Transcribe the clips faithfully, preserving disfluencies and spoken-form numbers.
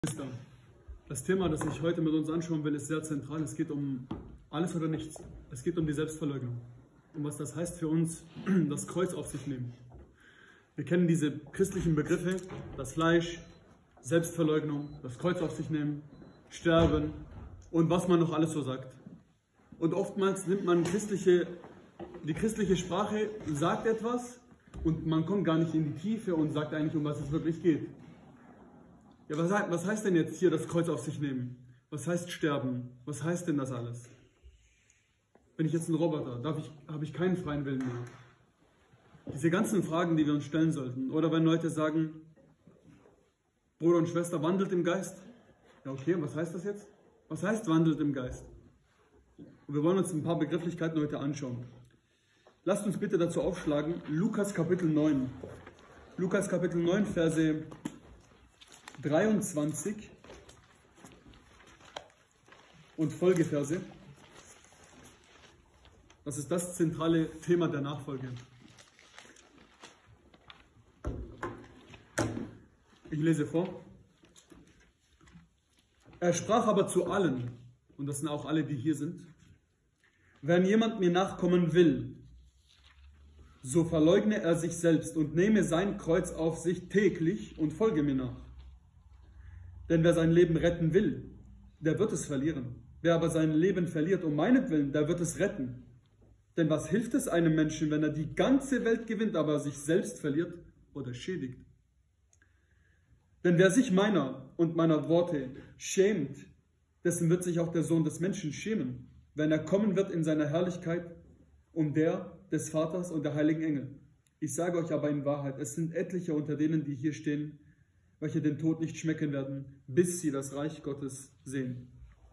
Das Thema, das ich heute mit uns anschauen will, ist sehr zentral. Es geht um alles oder nichts. Es geht um die Selbstverleugnung. Und was das heißt für uns, das Kreuz auf sich nehmen. Wir kennen diese christlichen Begriffe, das Fleisch, Selbstverleugnung, das Kreuz auf sich nehmen, Sterben und was man noch alles so sagt. Und oftmals nimmt man christliche, die christliche Sprache, sagt etwas und man kommt gar nicht in die Tiefe und sagt eigentlich, um was es wirklich geht. Ja, was, was heißt denn jetzt hier das Kreuz auf sich nehmen? Was heißt sterben? Was heißt denn das alles? Bin ich jetzt ein Roboter? Darf ich, habe ich keinen freien Willen mehr? Diese ganzen Fragen, die wir uns stellen sollten. Oder wenn Leute sagen, Bruder und Schwester, wandelt im Geist. Ja, okay, was heißt das jetzt? Was heißt wandelt im Geist? Und wir wollen uns ein paar Begrifflichkeiten heute anschauen. Lasst uns bitte dazu aufschlagen, Lukas Kapitel neun. Lukas Kapitel neun, Verse dreiundzwanzig und Folgeverse. Das ist das zentrale Thema der Nachfolge. Ich lese vor. Er sprach aber zu allen, und das sind auch alle, die hier sind: Wenn jemand mir nachkommen will, so verleugne er sich selbst und nehme sein Kreuz auf sich täglich und folge mir nach. Denn wer sein Leben retten will, der wird es verlieren. Wer aber sein Leben verliert um meinetwillen, der wird es retten. Denn was hilft es einem Menschen, wenn er die ganze Welt gewinnt, aber sich selbst verliert oder schädigt? Denn wer sich meiner und meiner Worte schämt, dessen wird sich auch der Sohn des Menschen schämen, wenn er kommen wird in seiner Herrlichkeit um der des Vaters und der heiligen Engel. Ich sage euch aber in Wahrheit, es sind etliche unter denen, die hier stehen, welche den Tod nicht schmecken werden, bis sie das Reich Gottes sehen.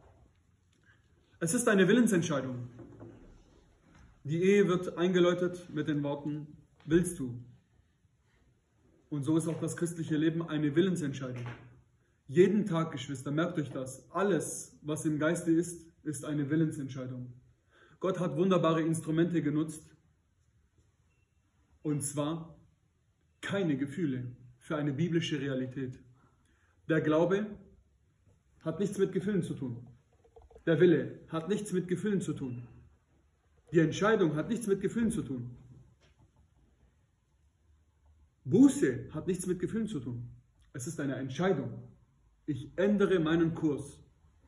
Es ist eine Willensentscheidung. Die Ehe wird eingeläutet mit den Worten, willst du? Und so ist auch das christliche Leben eine Willensentscheidung. Jeden Tag, Geschwister, merkt euch das, alles, was im Geiste ist, ist eine Willensentscheidung. Gott hat wunderbare Instrumente genutzt, und zwar keine Gefühle für eine biblische Realität. Der Glaube hat nichts mit Gefühlen zu tun. Der Wille hat nichts mit Gefühlen zu tun. Die Entscheidung hat nichts mit Gefühlen zu tun. Buße hat nichts mit Gefühlen zu tun. Es ist eine Entscheidung. Ich ändere meinen Kurs.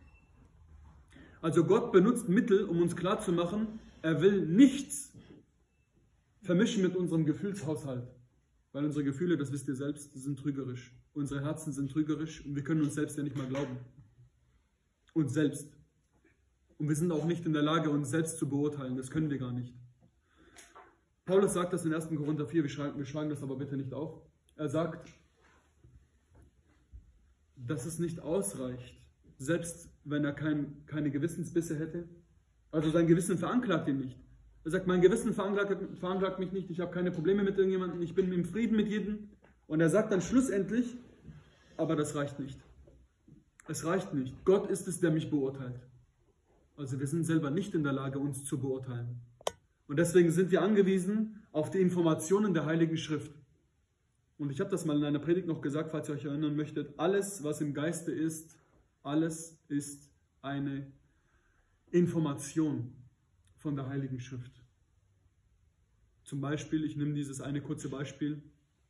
Also Gott benutzt Mittel, um uns klarzumachen, er will nichts vermischen mit unserem Gefühlshaushalt. Weil unsere Gefühle, das wisst ihr selbst, sind trügerisch. Unsere Herzen sind trügerisch und wir können uns selbst ja nicht mal glauben. Uns selbst. Und wir sind auch nicht in der Lage, uns selbst zu beurteilen. Das können wir gar nicht. Paulus sagt das in ersten Korinther vier, wir schlagen, wir schlagen das aber bitte nicht auf. Er sagt, dass es nicht ausreicht, selbst wenn er kein, keine Gewissensbisse hätte. Also sein Gewissen veranklagt ihn nicht. Er sagt, mein Gewissen veranklagt, veranklagt mich nicht, ich habe keine Probleme mit irgendjemandem, ich bin im Frieden mit jedem. Und er sagt dann schlussendlich, aber das reicht nicht. Es reicht nicht. Gott ist es, der mich beurteilt. Also wir sind selber nicht in der Lage, uns zu beurteilen. Und deswegen sind wir angewiesen auf die Informationen der Heiligen Schrift. Und ich habe das mal in einer Predigt noch gesagt, falls ihr euch erinnern möchtet, alles, was im Geiste ist, alles ist eine Information von der Heiligen Schrift. Zum Beispiel, ich nehme dieses eine kurze Beispiel,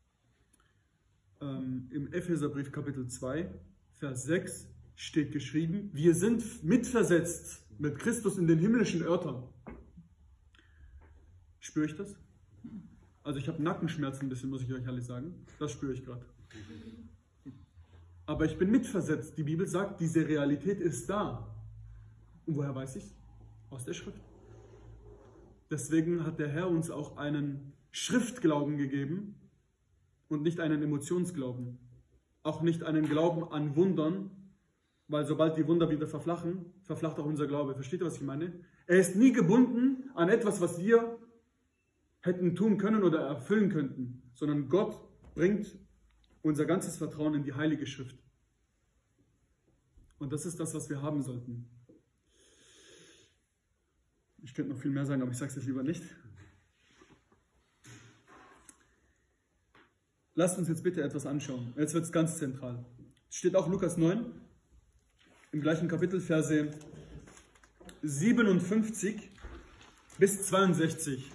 ähm, im Epheserbrief Kapitel zwei, Vers sechs steht geschrieben, wir sind mitversetzt mit Christus in den himmlischen Örtern. Spüre ich das? Also ich habe Nackenschmerzen ein bisschen, muss ich euch alles sagen. Das spüre ich gerade. Aber ich bin mitversetzt. Die Bibel sagt, diese Realität ist da. Und woher weiß ich es? Aus der Schrift. Deswegen hat der Herr uns auch einen Schriftglauben gegeben und nicht einen Emotionsglauben. Auch nicht einen Glauben an Wundern, weil sobald die Wunder wieder verflachen, verflacht auch unser Glaube. Versteht ihr, was ich meine? Er ist nie gebunden an etwas, was wir hätten tun können oder erfüllen könnten, sondern Gott bringt unser ganzes Vertrauen in die Heilige Schrift. Und das ist das, was wir haben sollten. Ich könnte noch viel mehr sagen, aber ich sage es jetzt lieber nicht. Lasst uns jetzt bitte etwas anschauen. Jetzt wird es ganz zentral. Es steht auch Lukas neun, im gleichen Kapitel, Verse siebenundfünfzig bis zweiundsechzig.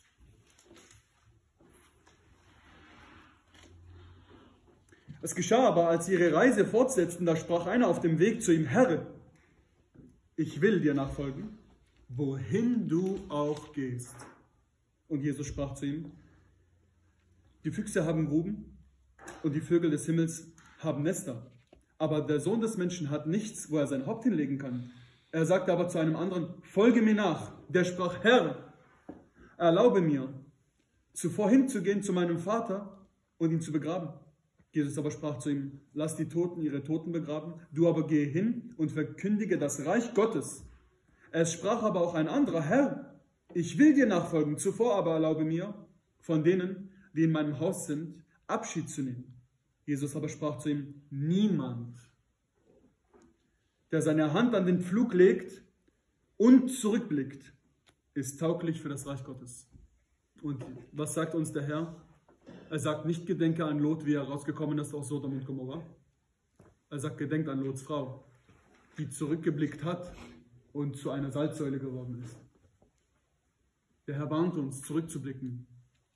Es geschah aber, als sie ihre Reise fortsetzten, da sprach einer auf dem Weg zu ihm: Herr, ich will dir nachfolgen, wohin du auch gehst. Und Jesus sprach zu ihm: Die Füchse haben Gruben und die Vögel des Himmels haben Nester, aber der Sohn des Menschen hat nichts, wo er sein Haupt hinlegen kann. Er sagte aber zu einem anderen: Folge mir nach. Der sprach: Herr, erlaube mir, zuvor hinzugehen zu meinem Vater und ihn zu begraben. Jesus aber sprach zu ihm: Lass die Toten ihre Toten begraben, du aber gehe hin und verkündige das Reich Gottes. Es sprach aber auch ein anderer: Herr, ich will dir nachfolgen, zuvor aber erlaube mir, von denen, die in meinem Haus sind, Abschied zu nehmen. Jesus aber sprach zu ihm: Niemand, der seine Hand an den Pflug legt und zurückblickt, ist tauglich für das Reich Gottes. Und was sagt uns der Herr? Er sagt nicht: Gedenke an Lot, wie er rausgekommen ist aus Sodom und Gomorra. Er sagt: Gedenkt an Lots Frau, die zurückgeblickt hat und zu einer Salzsäule geworden ist. Der Herr warnt uns, zurückzublicken.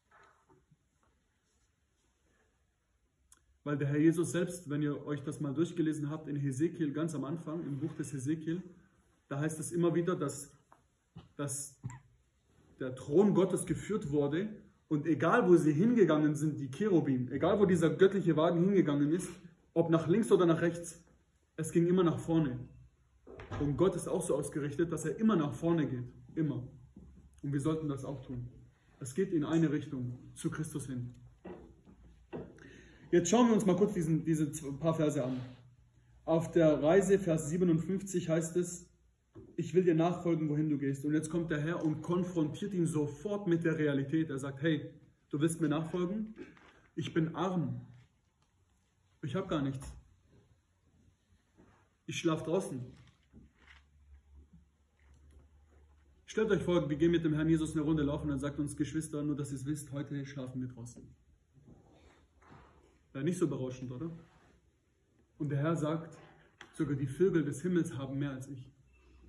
Weil der Herr Jesus selbst, wenn ihr euch das mal durchgelesen habt, in Hesekiel, ganz am Anfang, im Buch des Hesekiel, da heißt es immer wieder, dass, dass der Thron Gottes geführt wurde. Und egal, wo sie hingegangen sind, die Cherubim, egal, wo dieser göttliche Wagen hingegangen ist, ob nach links oder nach rechts, es ging immer nach vorne. Und Gott ist auch so ausgerichtet, dass er immer nach vorne geht. Immer. Und wir sollten das auch tun. Es geht in eine Richtung, zu Christus hin. Jetzt schauen wir uns mal kurz diesen, diese paar Verse an. Auf der Reise, Vers siebenundfünfzig, heißt es: Ich will dir nachfolgen, wohin du gehst. Und jetzt kommt der Herr und konfrontiert ihn sofort mit der Realität. Er sagt: Hey, du willst mir nachfolgen? Ich bin arm. Ich habe gar nichts. Ich schlafe draußen. Stellt euch vor, wir gehen mit dem Herrn Jesus eine Runde laufen und dann sagt uns: Geschwister, nur dass ihr es wisst, heute schlafen wir draußen. Wäre nicht so berauschend, oder? Und der Herr sagt: Sogar die Vögel des Himmels haben mehr als ich.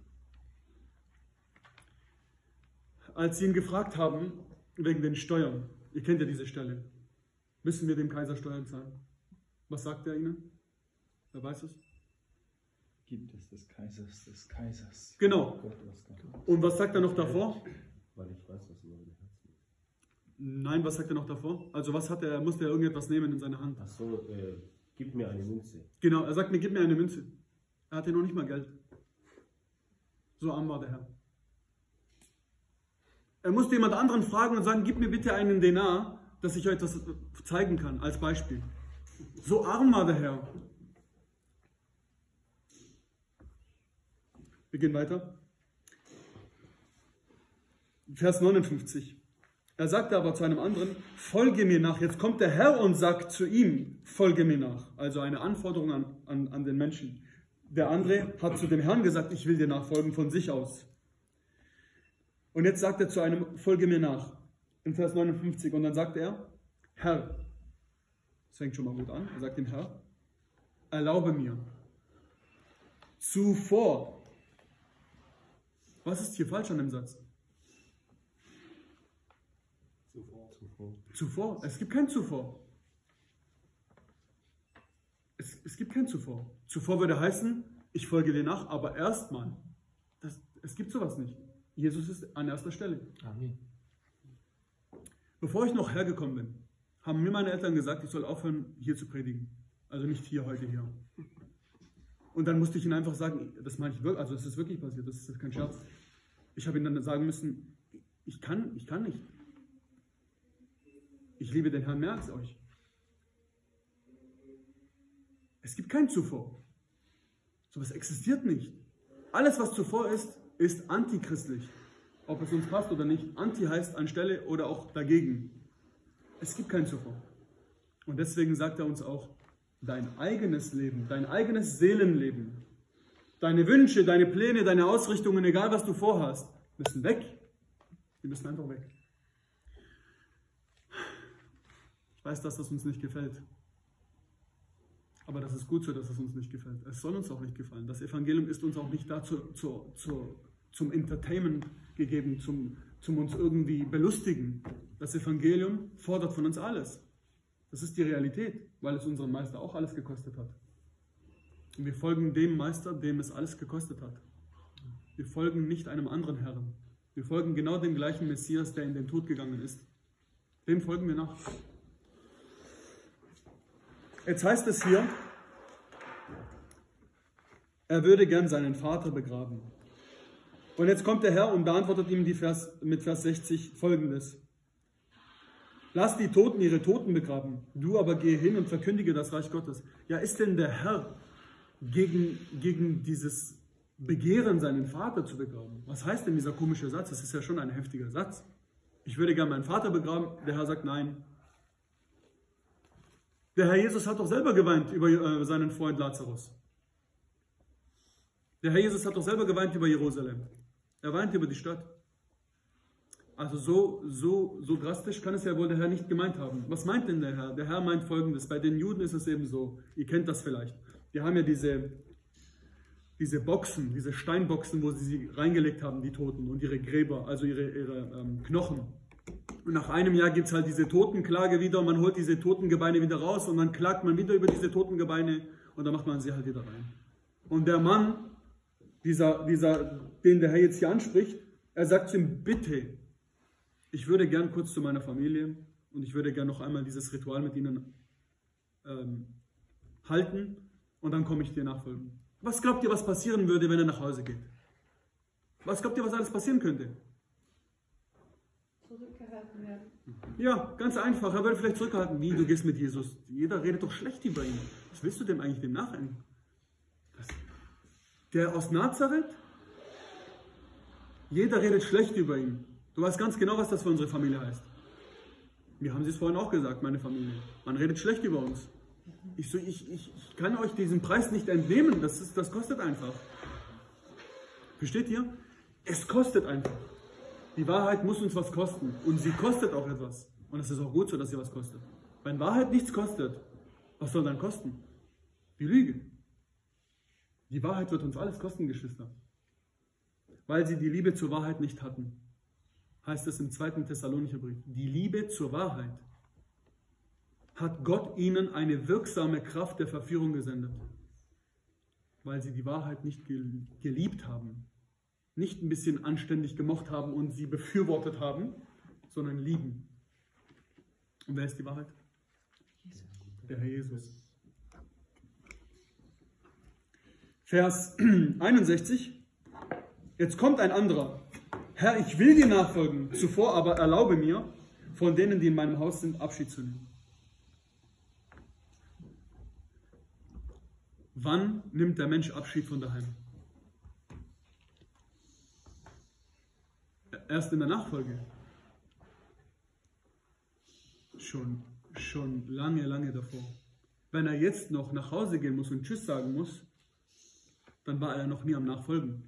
Als sie ihn gefragt haben, wegen den Steuern, ihr kennt ja diese Stelle, müssen wir dem Kaiser Steuern zahlen? Was sagt er ihnen? Wer weiß es? Gibt es des Kaisers des Kaisers. Genau. Und was sagt er noch davor? Weil ich weiß, was in meinem Herzen ist. Nein, was sagt er noch davor? Also was hat er, er musste er irgendetwas nehmen in seine Hand. Ach so, äh, gib mir eine Münze. Genau, er sagt mir, gib mir eine Münze. Er hatte noch nicht mal Geld. So arm war der Herr. Er musste jemand anderen fragen und sagen: Gib mir bitte einen Denar, dass ich euch etwas zeigen kann, als Beispiel. So arm war der Herr. Wir gehen weiter. Vers neunundfünfzig. Er sagte aber zu einem anderen: Folge mir nach. Jetzt kommt der Herr und sagt zu ihm: Folge mir nach. Also eine Anforderung an, an, an den Menschen. Der andere hat zu dem Herrn gesagt: Ich will dir nachfolgen von sich aus. Und jetzt sagt er zu einem: Folge mir nach. In Vers neunundfünfzig. Und dann sagt er: Herr. Das fängt schon mal gut an. Er sagt dem Herr: Erlaube mir. Zuvor. Was ist hier falsch an dem Satz? Zuvor. Zuvor. Zuvor. Es gibt kein Zuvor. Es, es gibt kein Zuvor. Zuvor würde heißen: Ich folge dir nach, aber erstmal. Es gibt sowas nicht. Jesus ist an erster Stelle. Amen. Bevor ich noch hergekommen bin, haben mir meine Eltern gesagt, ich soll aufhören, hier zu predigen. Also nicht hier, heute hier. Und dann musste ich ihnen einfach sagen, das meine ich wirklich, also es ist wirklich passiert, das ist kein Scherz. Ich habe ihnen dann sagen müssen, ich kann, ich kann nicht. Ich liebe den Herrn mehr als euch. Es gibt kein Zuvor. Sowas existiert nicht. Alles, was zuvor ist, ist antichristlich. Ob es uns passt oder nicht. Anti heißt anstelle oder auch dagegen. Es gibt kein Zuvor. Und deswegen sagt er uns auch, dein eigenes Leben, dein eigenes Seelenleben, deine Wünsche, deine Pläne, deine Ausrichtungen, egal was du vorhast, müssen weg. Die müssen einfach weg. Ich weiß, dass das uns nicht gefällt. Aber das ist gut so, dass es uns nicht gefällt. Es soll uns auch nicht gefallen. Das Evangelium ist uns auch nicht dazu zu, zu, zum Entertainment gegeben, zum, zum uns irgendwie belustigen. Das Evangelium fordert von uns alles. Das ist die Realität, weil es unseren Meister auch alles gekostet hat. Und wir folgen dem Meister, dem es alles gekostet hat. Wir folgen nicht einem anderen Herrn. Wir folgen genau dem gleichen Messias, der in den Tod gegangen ist. Dem folgen wir nach. Jetzt heißt es hier, er würde gern seinen Vater begraben. Und jetzt kommt der Herr und beantwortet ihm die Vers, mit Vers sechzig folgendes. Lass die Toten ihre Toten begraben, du aber geh hin und verkündige das Reich Gottes. Ja, ist denn der Herr gegen, gegen dieses Begehren, seinen Vater zu begraben? Was heißt denn dieser komische Satz? Das ist ja schon ein heftiger Satz. Ich würde gern meinen Vater begraben, der Herr sagt nein. Der Herr Jesus hat doch selber geweint über äh, seinen Freund Lazarus. Der Herr Jesus hat doch selber geweint über Jerusalem. Er weint über die Stadt. Also so, so, so drastisch kann es ja wohl der Herr nicht gemeint haben. Was meint denn der Herr? Der Herr meint Folgendes. Bei den Juden ist es eben so. Ihr kennt das vielleicht. Die haben ja diese, diese Boxen, diese Steinboxen, wo sie sie reingelegt haben, die Toten, und ihre Gräber, also ihre, ihre ähm, Knochen. Und nach einem Jahr gibt es halt diese Totenklage wieder. Man holt diese Totengebeine wieder raus und dann klagt man wieder über diese Totengebeine und dann macht man sie halt wieder rein. Und der Mann, dieser, dieser, den der Herr jetzt hier anspricht, er sagt zu ihm, bitte, ich würde gern kurz zu meiner Familie und ich würde gern noch einmal dieses Ritual mit ihnen ähm, halten und dann komme ich dir nachfolgen. Was glaubt ihr, was passieren würde, wenn er nach Hause geht? Was glaubt ihr, was alles passieren könnte? Zurückgehalten werden. Ja, ganz einfach. Er würde vielleicht zurückhalten. Wie, du gehst mit Jesus? Jeder redet doch schlecht über ihn. Was willst du dem eigentlich dem nachhängen? Der aus Nazareth? Jeder redet schlecht über ihn. Du weißt ganz genau, was das für unsere Familie heißt. Wir haben es vorhin auch gesagt, meine Familie. Man redet schlecht über uns. Ich, so, ich, ich, ich kann euch diesen Preis nicht entnehmen. Das, ist, das kostet einfach. Versteht ihr? Es kostet einfach. Die Wahrheit muss uns was kosten. Und sie kostet auch etwas. Und es ist auch gut so, dass sie was kostet. Wenn Wahrheit nichts kostet, was soll dann kosten? Die Lüge. Die Wahrheit wird uns alles kosten, Geschwister. Weil sie die Liebe zur Wahrheit nicht hatten. Heißt es im zweiten Thessalonicher Brief. Die Liebe zur Wahrheit hat Gott ihnen eine wirksame Kraft der Verführung gesendet. Weil sie die Wahrheit nicht geliebt haben. Nicht ein bisschen anständig gemocht haben und sie befürwortet haben, sondern lieben. Und wer ist die Wahrheit? Der Herr Jesus. Vers einundsechzig. Jetzt kommt ein anderer. Herr, ich will dir nachfolgen, zuvor aber erlaube mir, von denen, die in meinem Haus sind, Abschied zu nehmen. Wann nimmt der Mensch Abschied von daheim? Erst in der Nachfolge. Schon, schon lange, lange davor. Wenn er jetzt noch nach Hause gehen muss und Tschüss sagen muss, dann war er noch nie am Nachfolgen.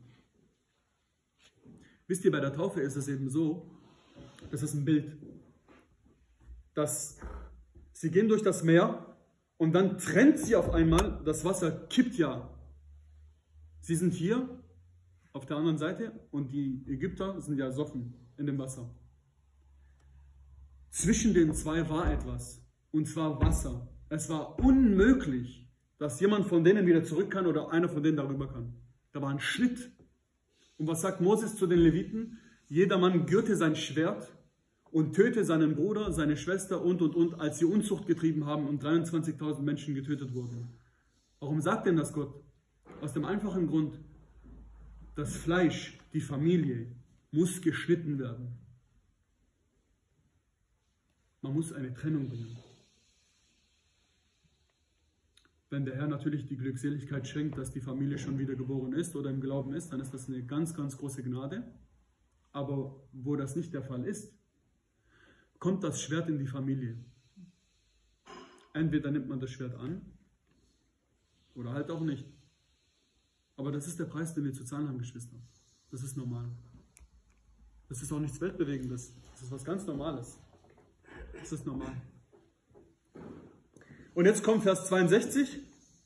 Wisst ihr, bei der Taufe ist es eben so, das ist ein Bild, dass sie gehen durch das Meer und dann trennt sie auf einmal, das Wasser kippt ja. Sie sind hier auf der anderen Seite und die Ägypter sind ja ersoffen in dem Wasser. Zwischen den zwei war etwas, und zwar Wasser. Es war unmöglich, dass jemand von denen wieder zurück kann oder einer von denen darüber kann. Da war ein Schnitt. Und was sagt Moses zu den Leviten? Jeder Mann gürte sein Schwert und töte seinen Bruder, seine Schwester und, und, und, als sie Unzucht getrieben haben und dreiundzwanzigtausend Menschen getötet wurden. Warum sagt denn das Gott? Aus dem einfachen Grund, das Fleisch, die Familie, muss geschnitten werden. Man muss eine Trennung bringen. Wenn der Herr natürlich die Glückseligkeit schenkt, dass die Familie schon wieder geboren ist oder im Glauben ist, dann ist das eine ganz, ganz große Gnade. Aber wo das nicht der Fall ist, kommt das Schwert in die Familie. Entweder nimmt man das Schwert an oder halt auch nicht. Aber das ist der Preis, den wir zu zahlen haben, Geschwister. Das ist normal. Das ist auch nichts Weltbewegendes. Das ist was ganz Normales. Das ist normal. Und jetzt kommt Vers zweiundsechzig.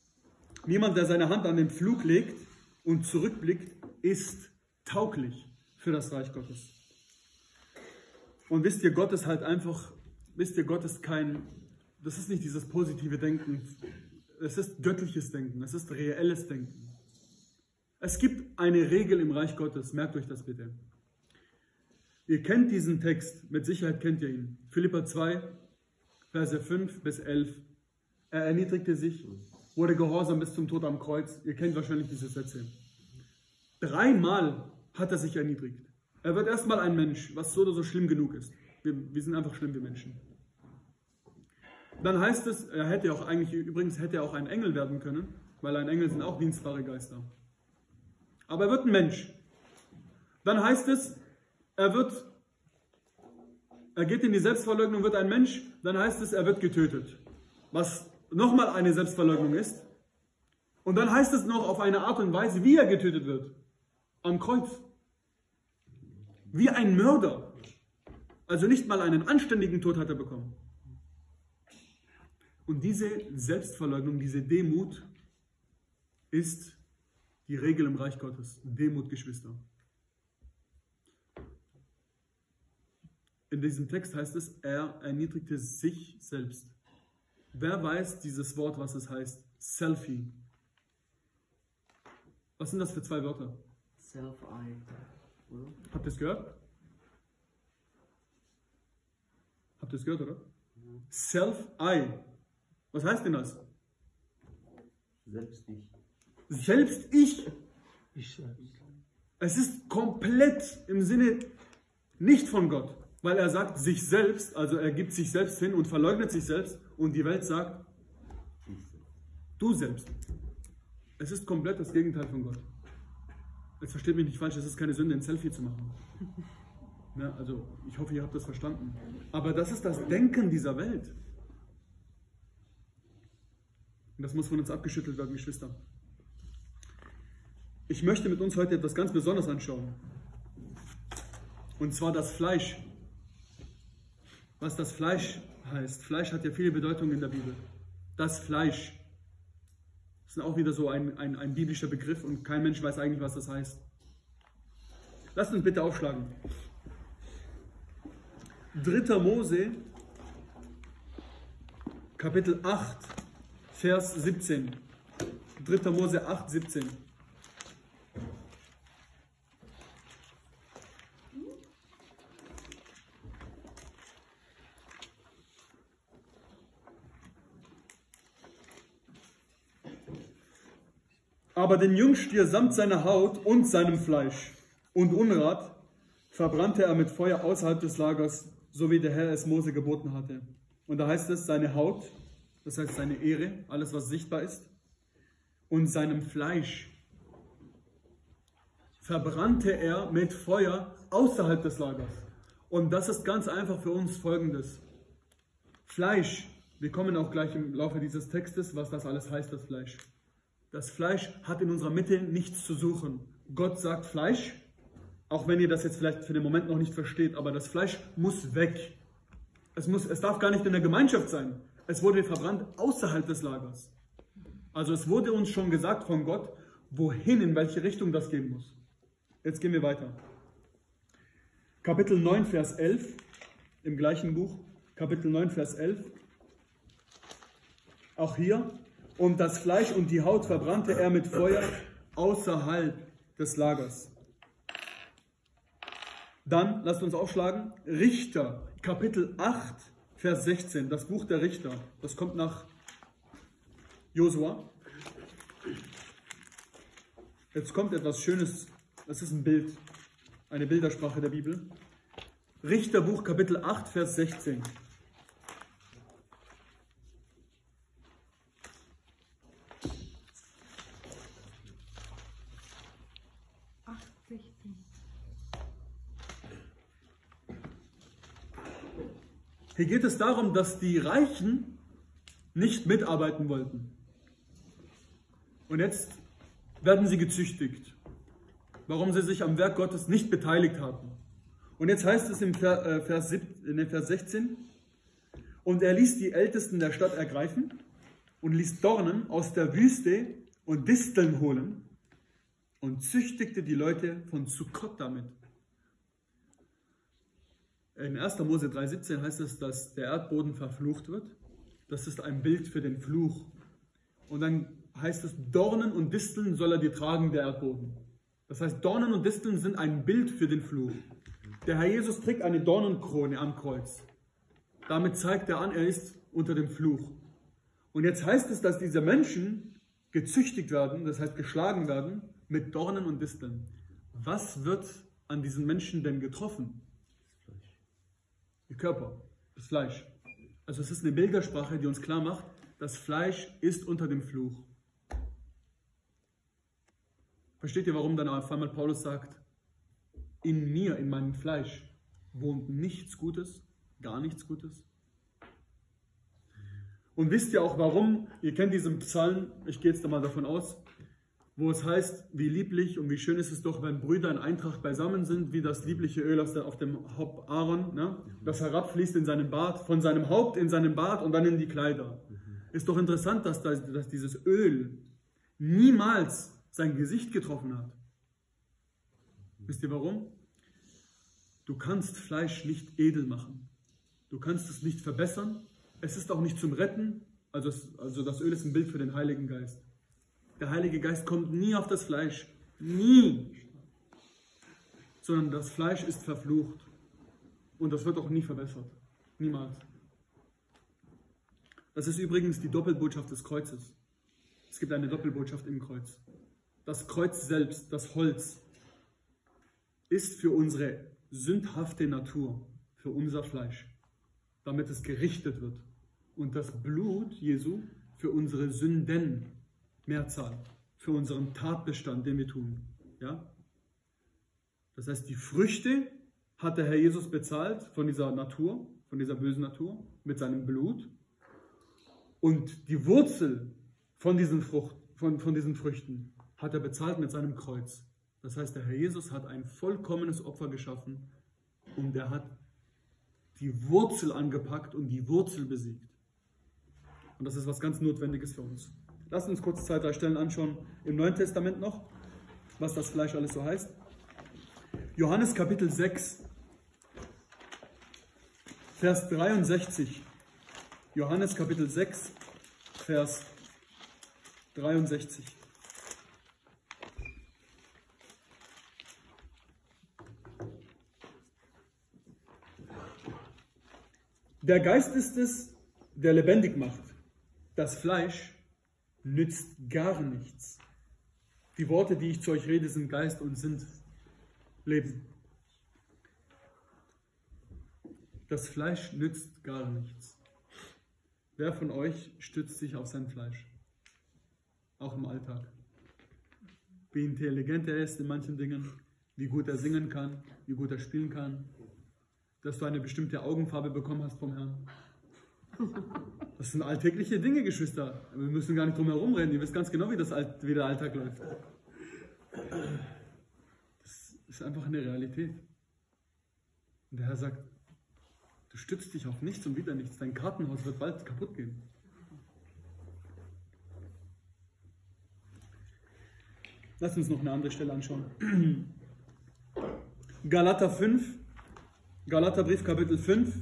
Niemand, der seine Hand an den Pflug legt und zurückblickt, ist tauglich für das Reich Gottes. Und wisst ihr, Gott ist halt einfach, wisst ihr, Gott ist kein, das ist nicht dieses positive Denken, es ist göttliches Denken, es ist reelles Denken. Es gibt eine Regel im Reich Gottes, merkt euch das bitte. Ihr kennt diesen Text, mit Sicherheit kennt ihr ihn. Philipper zwei, Verse fünf bis elf. Er erniedrigte sich, wurde gehorsam bis zum Tod am Kreuz. Ihr kennt wahrscheinlich diese Sätze. Dreimal hat er sich erniedrigt. Er wird erstmal ein Mensch, was so oder so schlimm genug ist. Wir, wir sind einfach schlimm wie Menschen. Dann heißt es, er hätte auch eigentlich, übrigens hätte er auch ein Engel werden können, weil ein Engel sind auch dienstbare Geister. Aber er wird ein Mensch. Dann heißt es, er wird, er geht in die Selbstverleugnung, wird ein Mensch. Dann heißt es, er wird getötet. Was nochmal eine Selbstverleugnung ist. Und dann heißt es noch auf eine Art und Weise, wie er getötet wird. Am Kreuz. Wie ein Mörder. Also nicht mal einen anständigen Tod hat er bekommen. Und diese Selbstverleugnung, diese Demut ist die Regel im Reich Gottes. Demut, Geschwister. In diesem Text heißt es, er erniedrigte sich selbst. Wer weiß dieses Wort, was es heißt? Selfie. Was sind das für zwei Wörter? Self-I. Habt ihr es gehört? Habt ihr es gehört, oder? Ja. Self-I. Was heißt denn das? Selbst ich. Selbst ich. Ich selbst. Es ist komplett im Sinne nicht von Gott. Weil er sagt sich selbst, also er gibt sich selbst hin und verleugnet sich selbst und die Welt sagt, du selbst. Es ist komplett das Gegenteil von Gott. Jetzt versteht mich nicht falsch, es ist keine Sünde, ein Selfie zu machen. Ja, also ich hoffe, ihr habt das verstanden. Aber das ist das Denken dieser Welt. Und das muss von uns abgeschüttelt werden, Geschwister. Ich möchte mit uns heute etwas ganz Besonderes anschauen. Und zwar das Fleisch. Was das Fleisch heißt. Fleisch hat ja viele Bedeutungen in der Bibel. Das Fleisch. Das ist auch wieder so ein, ein, ein biblischer Begriff und kein Mensch weiß eigentlich, was das heißt. Lasst uns bitte aufschlagen. dritter Mose, Kapitel acht, Vers siebzehn. dritter Mose acht, siebzehn. Aber den Jungstier samt seiner Haut und seinem Fleisch und Unrat verbrannte er mit Feuer außerhalb des Lagers, so wie der Herr es Mose geboten hatte. Und da heißt es, seine Haut, das heißt seine Ehre, alles was sichtbar ist, und seinem Fleisch verbrannte er mit Feuer außerhalb des Lagers. Und das ist ganz einfach für uns Folgendes. Fleisch, wir kommen auch gleich im Laufe dieses Textes, was das alles heißt, das Fleisch. Das Fleisch hat in unserer Mitte nichts zu suchen. Gott sagt Fleisch, auch wenn ihr das jetzt vielleicht für den Moment noch nicht versteht, aber das Fleisch muss weg. Es, muss, es darf gar nicht in der Gemeinschaft sein. Es wurde verbrannt außerhalb des Lagers. Also es wurde uns schon gesagt von Gott, wohin, in welche Richtung das gehen muss. Jetzt gehen wir weiter. Kapitel neun, Vers elf, im gleichen Buch, Kapitel neun, Vers elf. Auch hier. Und das Fleisch und die Haut verbrannte er mit Feuer außerhalb des Lagers. Dann, lasst uns aufschlagen, Richter, Kapitel acht, Vers sechzehn, das Buch der Richter. Das kommt nach Josua. Jetzt kommt etwas Schönes, das ist ein Bild, eine Bildersprache der Bibel. Richterbuch, Kapitel acht, Vers sechzehn. Hier geht es darum, dass die Reichen nicht mitarbeiten wollten. Und jetzt werden sie gezüchtigt, warum sie sich am Werk Gottes nicht beteiligt haben. Und jetzt heißt es im Vers, in dem Vers sechzehn, und er ließ die Ältesten der Stadt ergreifen und ließ Dornen aus der Wüste und Disteln holen und züchtigte die Leute von Sukkot damit. In erster Mose drei siebzehn heißt es, dass der Erdboden verflucht wird. Das ist ein Bild für den Fluch. Und dann heißt es, Dornen und Disteln soll er dir tragen, der Erdboden. Das heißt, Dornen und Disteln sind ein Bild für den Fluch. Der Herr Jesus trägt eine Dornenkrone am Kreuz. Damit zeigt er an, er ist unter dem Fluch. Und jetzt heißt es, dass diese Menschen gezüchtigt werden, das heißt geschlagen werden, mit Dornen und Disteln. Was wird an diesen Menschen denn getroffen? Ihr Körper, das Fleisch. Also es ist eine Bildersprache, die uns klar macht, das Fleisch ist unter dem Fluch. Versteht ihr, warum dann auf einmal Paulus sagt, in mir, in meinem Fleisch, wohnt nichts Gutes, gar nichts Gutes? Und wisst ihr auch warum? Ihr kennt diesen Psalm, ich gehe jetzt da mal davon aus, wo es heißt, wie lieblich und wie schön ist es doch, wenn Brüder in Eintracht beisammen sind, wie das liebliche Öl auf dem Haupt Aaron, ne? Das herabfließt in seinen Bart, von seinem Haupt in seinen Bart und dann in die Kleider. Ist doch interessant, dass, das, dass dieses Öl niemals sein Gesicht getroffen hat. Wisst ihr warum? Du kannst Fleisch nicht edel machen. Du kannst es nicht verbessern. Es ist auch nicht zum Retten. Also, es, also das Öl ist ein Bild für den Heiligen Geist. Der Heilige Geist kommt nie auf das Fleisch. Nie. Sondern das Fleisch ist verflucht. Und das wird auch nie verbessert. Niemals. Das ist übrigens die Doppelbotschaft des Kreuzes. Es gibt eine Doppelbotschaft im Kreuz. Das Kreuz selbst, das Holz, ist für unsere sündhafte Natur, für unser Fleisch, damit es gerichtet wird. Und das Blut Jesu für unsere Sünden, Mehrzahl, für unseren Tatbestand, den wir tun. Ja? Das heißt, die Früchte hat der Herr Jesus bezahlt von dieser Natur, von dieser bösen Natur, mit seinem Blut. Und die Wurzel von diesen, Frucht, von, von diesen Früchten hat er bezahlt mit seinem Kreuz. Das heißt, der Herr Jesus hat ein vollkommenes Opfer geschaffen und er hat die Wurzel angepackt und die Wurzel besiegt. Und das ist was ganz Notwendiges für uns. Lasst uns kurz zwei, drei Stellen anschauen im Neuen Testament noch, was das Fleisch alles so heißt. Johannes Kapitel sechs, Vers dreiundsechzig. Johannes Kapitel sechs, Vers dreiundsechzig. Der Geist ist es, der lebendig macht. Das Fleisch nützt gar nichts. Die Worte, die ich zu euch rede, sind Geist und sind Leben. Das Fleisch nützt gar nichts. Wer von euch stützt sich auf sein Fleisch? Auch im Alltag. Wie intelligent er ist in manchen Dingen, wie gut er singen kann, wie gut er spielen kann, dass du eine bestimmte Augenfarbe bekommen hast vom Herrn. Das sind alltägliche Dinge, Geschwister. Wir müssen gar nicht drum herum reden. Ihr wisst ganz genau, wie, das, wie der Alltag läuft. Das ist einfach eine Realität. Und der Herr sagt, du stützt dich auf nichts und wieder nichts. Dein Kartenhaus wird bald kaputt gehen. Lass uns noch eine andere Stelle anschauen. Galater fünf, Galaterbrief Kapitel fünf,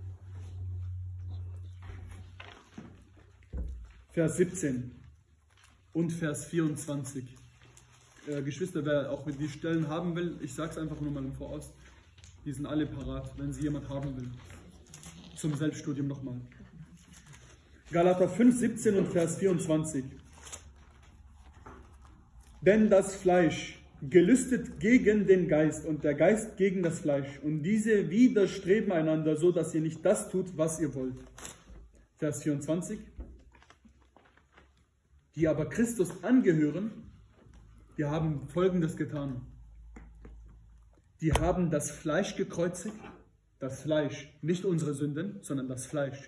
Vers siebzehn und Vers vierundzwanzig. Äh, Geschwister, wer auch die Stellen haben will, ich sage es einfach nur mal im Voraus, die sind alle parat, wenn sie jemand haben will. Zum Selbststudium nochmal. Galater fünf, siebzehn und Vers vierundzwanzig. Denn das Fleisch gelüstet gegen den Geist und der Geist gegen das Fleisch. Und diese widerstreben einander, so dass ihr nicht das tut, was ihr wollt. Vers vierundzwanzig. Die aber Christus angehören, die haben Folgendes getan. Die haben das Fleisch gekreuzigt. Das Fleisch, nicht unsere Sünden, sondern das Fleisch.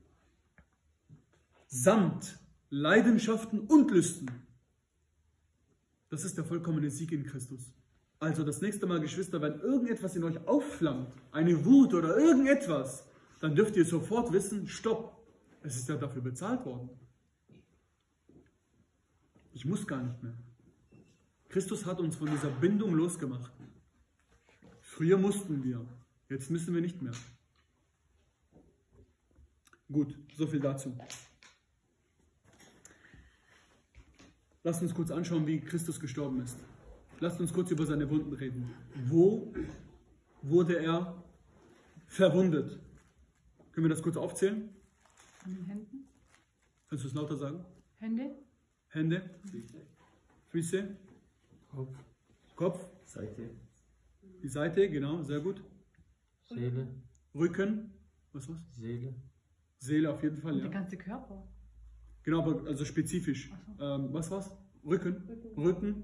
Samt Leidenschaften und Lüsten. Das ist der vollkommene Sieg in Christus. Also das nächste Mal, Geschwister, wenn irgendetwas in euch aufflammt, eine Wut oder irgendetwas, dann dürft ihr sofort wissen, stopp, es ist ja dafür bezahlt worden. Ich muss gar nicht mehr. Christus hat uns von dieser Bindung losgemacht. Früher mussten wir, jetzt müssen wir nicht mehr. Gut, so viel dazu. Lasst uns kurz anschauen, wie Christus gestorben ist. Lasst uns kurz über seine Wunden reden. Wo wurde er verwundet? Können wir das kurz aufzählen? An den Händen. Kannst du es lauter sagen? Hände. Hände, Füße, Kopf, Kopf, Seite, die Seite, genau, sehr gut. Seele, Rücken, was was? Seele, Seele auf jeden Fall, Und der ja. ganze Körper. Genau, aber also spezifisch. Ach so. Ähm, was war's? Rücken, Rücken. Rücken.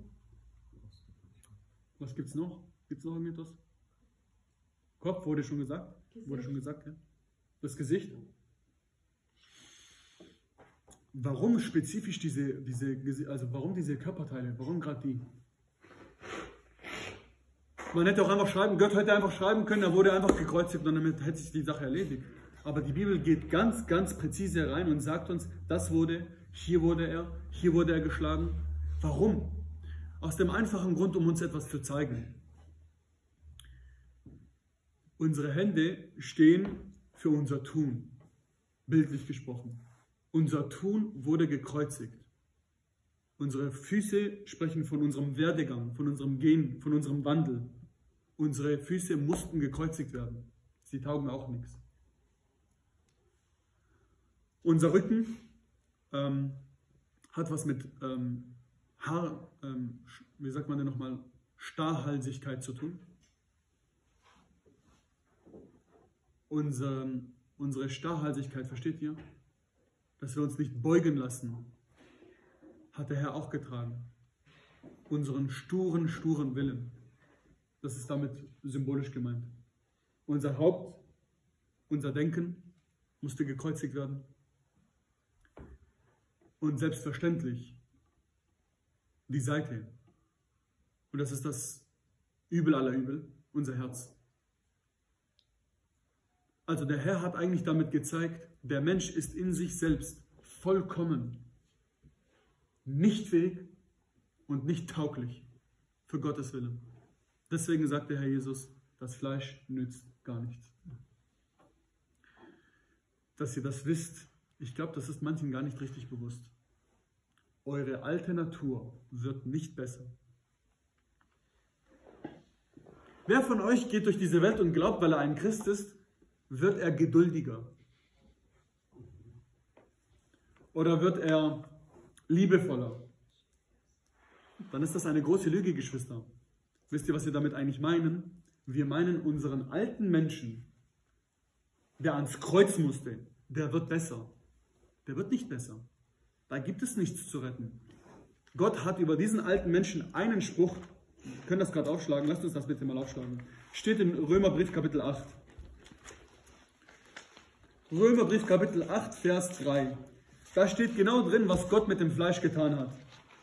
Was gibt's noch? Gibt's noch irgendetwas? Kopf wurde schon gesagt. Gesicht. Wurde schon gesagt, ja. Das Gesicht. Warum spezifisch diese, diese, also warum diese Körperteile? Warum gerade die? Man hätte auch einfach schreiben, Gott hätte einfach schreiben können, er wurde einfach gekreuzigt und damit hätte sich die Sache erledigt. Aber die Bibel geht ganz, ganz präzise rein und sagt uns, das wurde, hier wurde er, hier wurde er geschlagen. Warum? Aus dem einfachen Grund, um uns etwas zu zeigen. Unsere Hände stehen für unser Tun, bildlich gesprochen. Unser Tun wurde gekreuzigt. Unsere Füße sprechen von unserem Werdegang, von unserem Gehen, von unserem Wandel. Unsere Füße mussten gekreuzigt werden. Sie taugen auch nichts. Unser Rücken ähm, hat was mit ähm, Haar, ähm, wie sagt man denn nochmal, Starrhalsigkeit zu tun. Unser, unsere Starrhalsigkeit, versteht ihr? Dass wir uns nicht beugen lassen, hat der Herr auch getragen. Unseren sturen, sturen Willen. Das ist damit symbolisch gemeint. Unser Haupt, unser Denken musste gekreuzigt werden. Und selbstverständlich die Seite. Und das ist das Übel aller Übel, unser Herz. Also der Herr hat eigentlich damit gezeigt, der Mensch ist in sich selbst vollkommen nicht fähig und nicht tauglich für Gottes Willen. Deswegen sagt der Herr Jesus, das Fleisch nützt gar nichts. Dass ihr das wisst, ich glaube, das ist manchen gar nicht richtig bewusst. Eure alte Natur wird nicht besser. Wer von euch geht durch diese Welt und glaubt, weil er ein Christ ist, wird er geduldiger? Oder wird er liebevoller? Dann ist das eine große Lüge, Geschwister. Wisst ihr, was wir damit eigentlich meinen? Wir meinen unseren alten Menschen, der ans Kreuz musste, der wird besser. Der wird nicht besser. Da gibt es nichts zu retten. Gott hat über diesen alten Menschen einen Spruch, wir können das gerade aufschlagen, lasst uns das bitte mal aufschlagen. Steht in Römerbrief Kapitel acht. Römerbrief Kapitel acht, Vers drei. Da steht genau drin, was Gott mit dem Fleisch getan hat.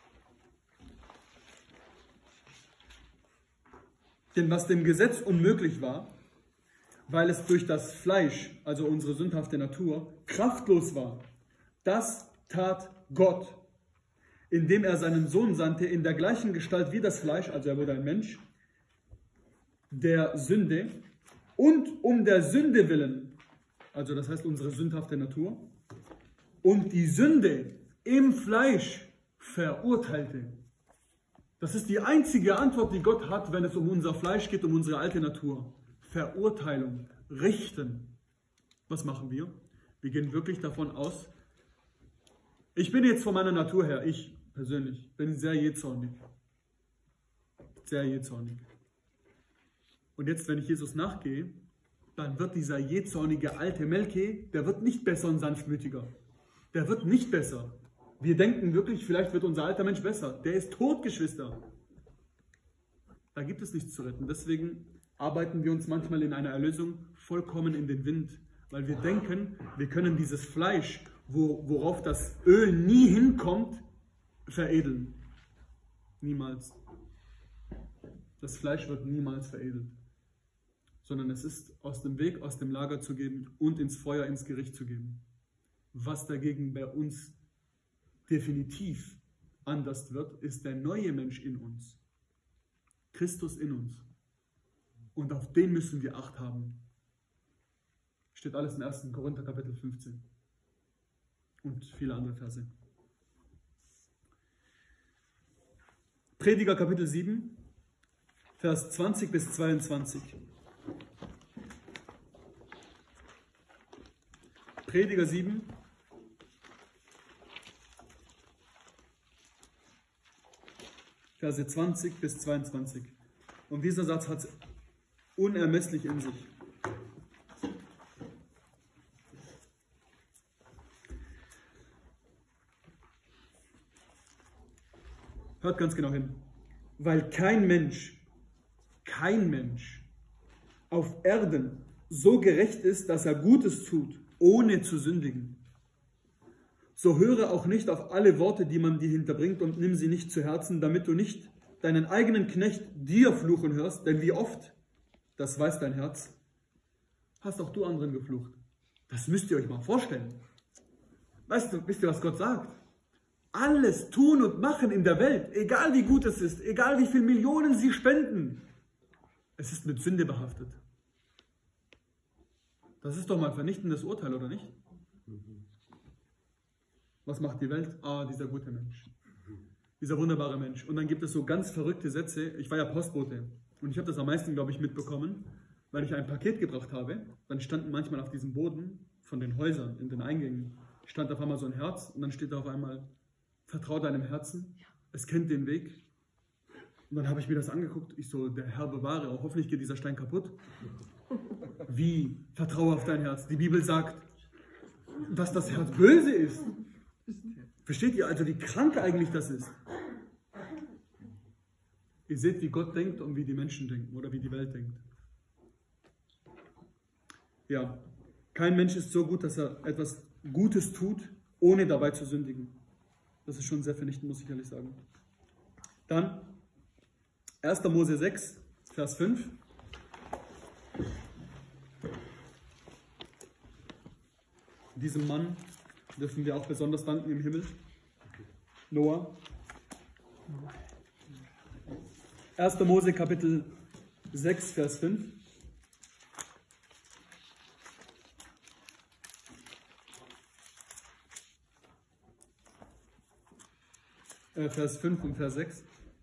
Denn was dem Gesetz unmöglich war, weil es durch das Fleisch, also unsere sündhafte Natur, kraftlos war, das tat Gott, indem er seinen Sohn sandte in der gleichen Gestalt wie das Fleisch, also er wurde ein Mensch, der Sünde und um der Sünde willen, also das heißt unsere sündhafte Natur, und die Sünde im Fleisch verurteilte. Das ist die einzige Antwort, die Gott hat, wenn es um unser Fleisch geht, um unsere alte Natur. Verurteilung, richten. Was machen wir? Wir gehen wirklich davon aus, ich bin jetzt von meiner Natur her, ich persönlich, bin sehr jähzornig. Sehr jähzornig. Und jetzt, wenn ich Jesus nachgehe, dann wird dieser jähzornige alte Melke, der wird nicht besser und sanftmütiger. Der wird nicht besser. Wir denken wirklich, vielleicht wird unser alter Mensch besser. Der ist tot, Geschwister. Da gibt es nichts zu retten. Deswegen arbeiten wir uns manchmal in einer Erlösung vollkommen in den Wind, weil wir denken, wir können dieses Fleisch, wo, worauf das Öl nie hinkommt, veredeln. Niemals. Das Fleisch wird niemals veredelt. Sondern es ist aus dem Weg, aus dem Lager zu geben und ins Feuer, ins Gericht zu geben. Was dagegen bei uns definitiv anders wird, ist der neue Mensch in uns. Christus in uns. Und auf den müssen wir Acht haben. Steht alles im ersten Korinther Kapitel fünfzehn. Und viele andere Verse. Prediger Kapitel sieben, Vers zwanzig bis zweiundzwanzig. Prediger sieben, Verse zwanzig bis zweiundzwanzig. Und dieser Satz hat es unermesslich in sich. Hört ganz genau hin. Weil kein Mensch, kein Mensch auf Erden so gerecht ist, dass er Gutes tut, ohne zu sündigen. So höre auch nicht auf alle Worte, die man dir hinterbringt, und nimm sie nicht zu Herzen, damit du nicht deinen eigenen Knecht dir fluchen hörst, denn wie oft, das weiß dein Herz, hast auch du anderen geflucht. Das müsst ihr euch mal vorstellen. Weißt du, wisst ihr, was Gott sagt? Alles tun und machen in der Welt, egal wie gut es ist, egal wie viele Millionen sie spenden, es ist mit Sünde behaftet. Das ist doch mal ein vernichtendes Urteil, oder nicht? Was macht die Welt? Ah, dieser gute Mensch. Dieser wunderbare Mensch. Und dann gibt es so ganz verrückte Sätze. Ich war ja Postbote und ich habe das am meisten, glaube ich, mitbekommen, weil ich ein Paket gebracht habe. Dann standen manchmal auf diesem Boden von den Häusern, in den Eingängen, stand auf einmal so ein Herz und dann steht da auf einmal: Vertrau deinem Herzen, es kennt den Weg. Und dann habe ich mir das angeguckt. Ich so, der Herr bewahre, auch hoffentlich geht dieser Stein kaputt. Wie? Vertraue auf dein Herz. Die Bibel sagt, dass das Herz böse ist. Versteht ihr also, wie krank eigentlich das ist? Ihr seht, wie Gott denkt und wie die Menschen denken oder wie die Welt denkt. Ja, kein Mensch ist so gut, dass er etwas Gutes tut, ohne dabei zu sündigen. Das ist schon sehr vernichtend, muss ich ehrlich sagen. Dann erster Mose sechs, Vers fünf. Diesem Mann dürfen wir auch besonders danken im Himmel. Noah. erster Mose Kapitel sechs, Vers fünf. Vers fünf und Vers sechs.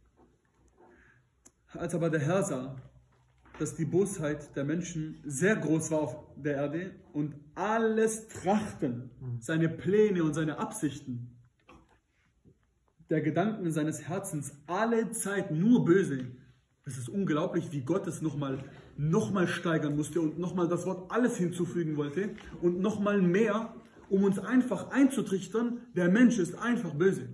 Als aber der Herr sah, dass die Bosheit der Menschen sehr groß war auf der Erde und alles Trachten, seine Pläne und seine Absichten, der Gedanken seines Herzens alle Zeit nur böse. Es ist unglaublich, wie Gott es nochmal noch mal steigern musste und nochmal das Wort alles hinzufügen wollte und nochmal mehr, um uns einfach einzutrichtern, der Mensch ist einfach böse.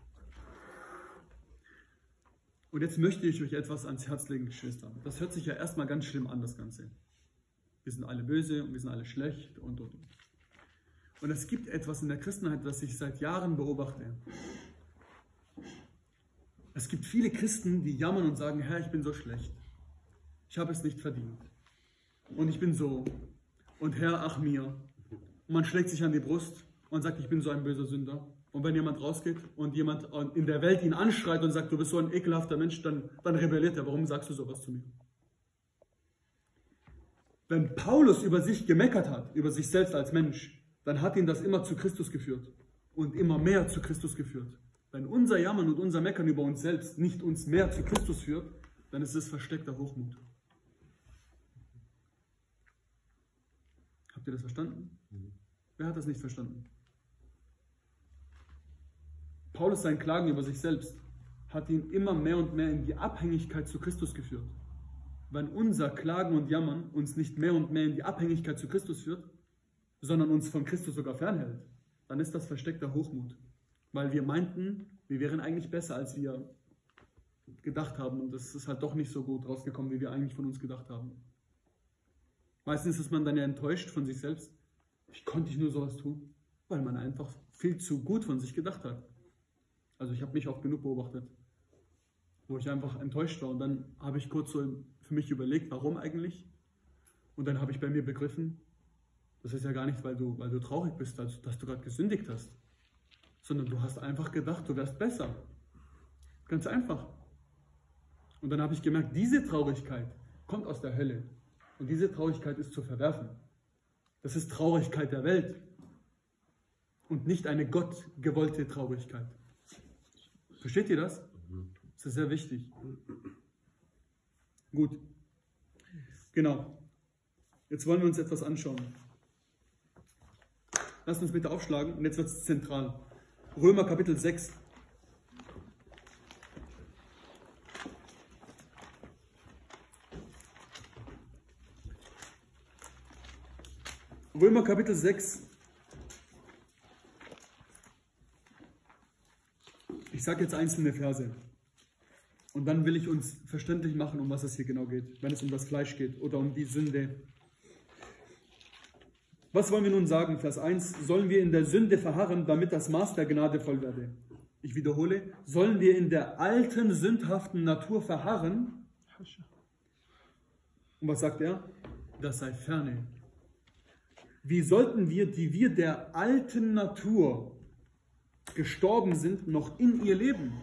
Und jetzt möchte ich euch etwas ans Herz legen, Geschwister. Das hört sich ja erstmal ganz schlimm an, das Ganze. Wir sind alle böse und wir sind alle schlecht und und und. Und es gibt etwas in der Christenheit, das ich seit Jahren beobachte. Es gibt viele Christen, die jammern und sagen, Herr, ich bin so schlecht. Ich habe es nicht verdient. Und ich bin so. Und Herr, ach mir. Und man schlägt sich an die Brust und sagt, ich bin so ein böser Sünder. Und wenn jemand rausgeht und jemand in der Welt ihn anschreit und sagt, du bist so ein ekelhafter Mensch, dann, dann rebelliert er. Warum sagst du sowas zu mir? Wenn Paulus über sich gemeckert hat, über sich selbst als Mensch, dann hat ihn das immer zu Christus geführt und immer mehr zu Christus geführt. Wenn unser Jammern und unser Meckern über uns selbst nicht uns mehr zu Christus führt, dann ist es versteckter Hochmut. Habt ihr das verstanden? Mhm. Wer hat das nicht verstanden? Paulus, sein Klagen über sich selbst, hat ihn immer mehr und mehr in die Abhängigkeit zu Christus geführt. Wenn unser Klagen und Jammern uns nicht mehr und mehr in die Abhängigkeit zu Christus führt, sondern uns von Christus sogar fernhält, dann ist das versteckter Hochmut. Weil wir meinten, wir wären eigentlich besser, als wir gedacht haben. Und das ist halt doch nicht so gut rausgekommen, wie wir eigentlich von uns gedacht haben. Meistens ist man dann ja enttäuscht von sich selbst. Wie konnte ich nur sowas tun? Weil man einfach viel zu gut von sich gedacht hat. Also ich habe mich auch genug beobachtet, wo ich einfach enttäuscht war. Und dann habe ich kurz so für mich überlegt, warum eigentlich? Und dann habe ich bei mir begriffen, das ist ja gar nicht, weil du, weil du traurig bist, dass, dass du gerade gesündigt hast, sondern du hast einfach gedacht, du wärst besser. Ganz einfach. Und dann habe ich gemerkt, diese Traurigkeit kommt aus der Hölle. Und diese Traurigkeit ist zu verwerfen. Das ist Traurigkeit der Welt. Und nicht eine gottgewollte Traurigkeit. Versteht ihr das? Das ist sehr wichtig. Gut. Genau. Jetzt wollen wir uns etwas anschauen. Lasst uns bitte aufschlagen und jetzt wird es zentral. Römer Kapitel sechs. Römer Kapitel sechs. Ich sage jetzt einzelne Verse. Und dann will ich uns verständlich machen, um was es hier genau geht, wenn es um das Fleisch geht oder um die Sünde. Was wollen wir nun sagen? Vers eins. Sollen wir in der Sünde verharren, damit das Maß der Gnade voll werde? Ich wiederhole. Sollen wir in der alten, sündhaften Natur verharren? Und was sagt er? Das sei ferne. Wie sollten wir, die wir der alten Natur gestorben sind, noch in ihr leben?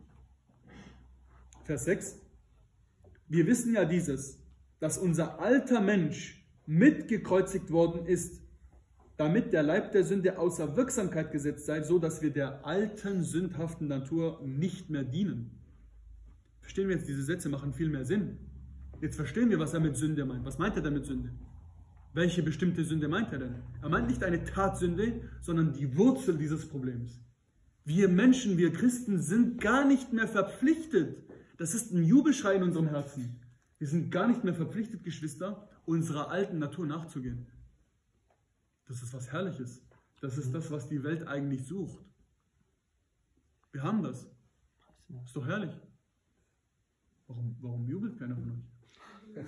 Vers sechs. Wir wissen ja dieses, dass unser alter Mensch mitgekreuzigt worden ist, damit der Leib der Sünde außer Wirksamkeit gesetzt sei, so dass wir der alten, sündhaften Natur nicht mehr dienen. Verstehen wir jetzt, diese Sätze machen viel mehr Sinn. Jetzt verstehen wir, was er mit Sünde meint. Was meint er denn mit Sünde? Welche bestimmte Sünde meint er denn? Er meint nicht eine Tatsünde, sondern die Wurzel dieses Problems. Wir Menschen, wir Christen sind gar nicht mehr verpflichtet. Das ist ein Jubelschrei in unserem Herzen. Wir sind gar nicht mehr verpflichtet, Geschwister, unserer alten Natur nachzugehen. Das ist was Herrliches. Das ist das, was die Welt eigentlich sucht. Wir haben das. Ist doch herrlich. Warum, warum jubelt keiner von euch?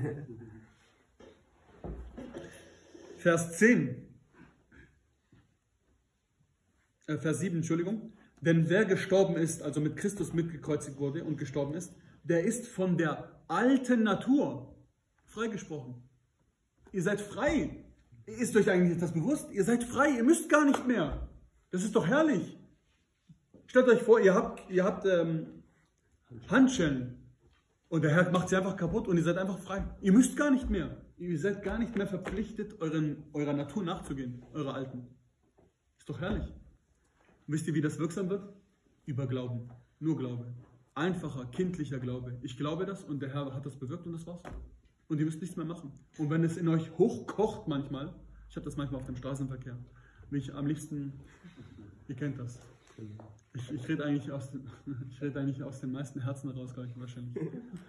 Vers zehn. Äh, Vers sieben, Entschuldigung. Denn wer gestorben ist, also mit Christus mitgekreuzigt wurde und gestorben ist, der ist von der alten Natur freigesprochen. Ihr seid frei. Ist euch eigentlich das bewusst? Ihr seid frei, ihr müsst gar nicht mehr. Das ist doch herrlich. Stellt euch vor, ihr habt, ihr habt ähm, Handschellen und der Herr macht sie einfach kaputt und ihr seid einfach frei. Ihr müsst gar nicht mehr. Ihr seid gar nicht mehr verpflichtet, euren, eurer Natur nachzugehen, eurer alten. Ist doch herrlich. Wisst ihr, wie das wirksam wird? Über Glauben. Nur Glaube. Einfacher, kindlicher Glaube. Ich glaube das und der Herr hat das bewirkt und das war's. Und ihr müsst nichts mehr machen. Und wenn es in euch hochkocht manchmal, ich habe das manchmal auf dem Straßenverkehr, wie ich am liebsten, ihr kennt das. Ich, ich rede eigentlich, aus den, ich red eigentlich aus den meisten Herzen raus, glaube ich, wahrscheinlich.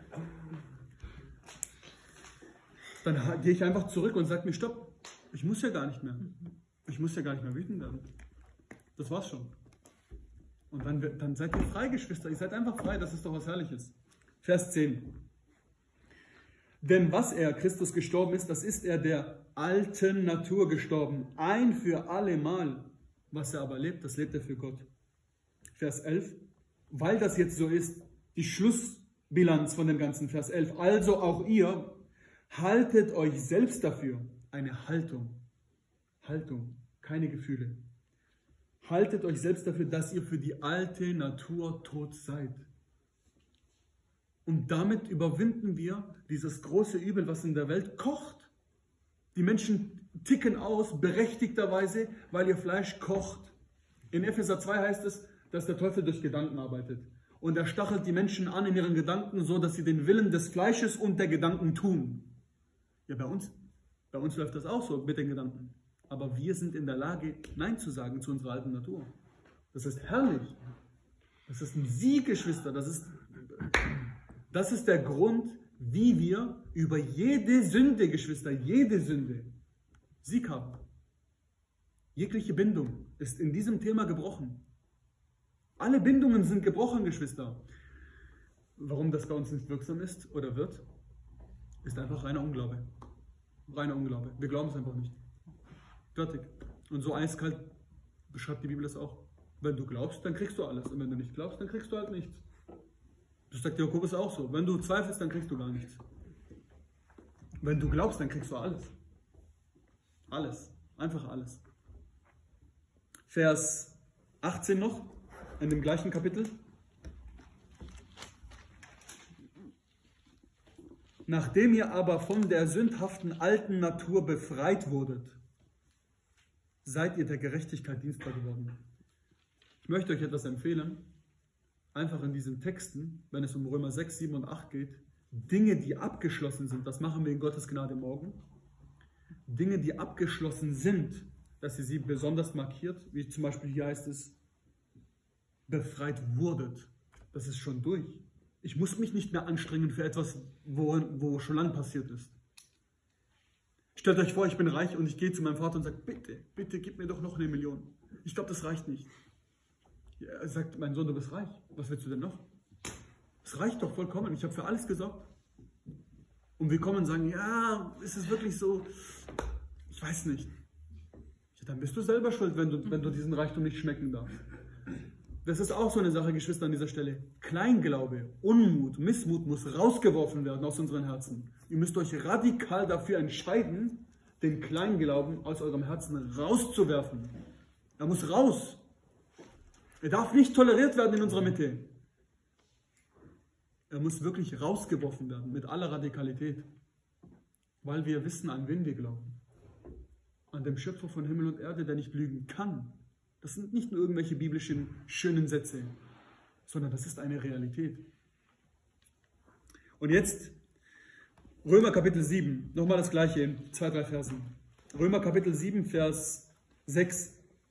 Dann gehe ich einfach zurück und sage mir, stopp, ich muss ja gar nicht mehr. Ich muss ja gar nicht mehr wütend werden. Das war's schon. Und dann, dann seid ihr frei, Geschwister. Ihr seid einfach frei. Das ist doch was Herrliches. Vers zehn. Denn was er, Christus, gestorben ist, das ist er der alten Natur gestorben. Ein für alle Mal. Was er aber lebt, das lebt er für Gott. Vers elf. Weil das jetzt so ist, die Schlussbilanz von dem ganzen Vers elf. Also auch ihr, haltet euch selbst dafür. Eine Haltung. Haltung. Keine Gefühle. Haltet euch selbst dafür, dass ihr für die alte Natur tot seid. Und damit überwinden wir dieses große Übel, was in der Welt kocht. Die Menschen ticken aus, berechtigterweise, weil ihr Fleisch kocht. In Epheser zwei heißt es, dass der Teufel durch Gedanken arbeitet. Und er stachelt die Menschen an in ihren Gedanken, so dass sie den Willen des Fleisches und der Gedanken tun. Ja, bei uns, bei uns läuft das auch so mit den Gedanken. Aber wir sind in der Lage, Nein zu sagen zu unserer alten Natur. Das ist herrlich. Das ist ein Sieg, Geschwister. Das ist, das ist der Grund, wie wir über jede Sünde, Geschwister, jede Sünde Sieg haben. Jegliche Bindung ist in diesem Thema gebrochen. Alle Bindungen sind gebrochen, Geschwister. Warum das bei uns nicht wirksam ist oder wird, ist einfach reiner Unglaube. Reiner Unglaube. Wir glauben es einfach nicht. Fertig. Und so eiskalt beschreibt die Bibel das auch. Wenn du glaubst, dann kriegst du alles. Und wenn du nicht glaubst, dann kriegst du halt nichts. Das sagt Jakobus auch so. Wenn du zweifelst, dann kriegst du gar nichts. Wenn du glaubst, dann kriegst du alles. Alles. Einfach alles. Vers achtzehn noch, in dem gleichen Kapitel. Nachdem ihr aber von der sündhaften alten Natur befreit wurdet, seid ihr der Gerechtigkeit dienstbar geworden. Ich möchte euch etwas empfehlen, einfach in diesen Texten, wenn es um Römer sechs, sieben und acht geht, Dinge, die abgeschlossen sind, das machen wir in Gottes Gnade morgen, Dinge, die abgeschlossen sind, dass ihr sie besonders markiert, wie zum Beispiel hier heißt es, befreit wurdet. Das ist schon durch. Ich muss mich nicht mehr anstrengen für etwas, wo, wo schon lange passiert ist. Stellt euch vor, ich bin reich und ich gehe zu meinem Vater und sage, bitte, bitte gib mir doch noch eine Million. Ich glaube, das reicht nicht. Er sagt, mein Sohn, du bist reich. Was willst du denn noch? Es reicht doch vollkommen. Ich habe für alles gesorgt. Und wir kommen und sagen, ja, ist es wirklich so? Ich weiß nicht. Ja, dann bist du selber schuld, wenn du, wenn du diesen Reichtum nicht schmecken darfst. Das ist auch so eine Sache, Geschwister, an dieser Stelle. Kleinglaube, Unmut, Missmut muss rausgeworfen werden aus unseren Herzen. Ihr müsst euch radikal dafür entscheiden, den Kleinglauben aus eurem Herzen rauszuwerfen. Er muss raus. Er darf nicht toleriert werden in unserer Mitte. Er muss wirklich rausgeworfen werden, mit aller Radikalität. Weil wir wissen, an wen wir glauben. An dem Schöpfer von Himmel und Erde, der nicht lügen kann. Das sind nicht nur irgendwelche biblischen schönen Sätze, sondern das ist eine Realität. Und jetzt Römer Kapitel sieben, nochmal das gleiche in zwei, drei Versen. Römer Kapitel sieben, Vers sechs.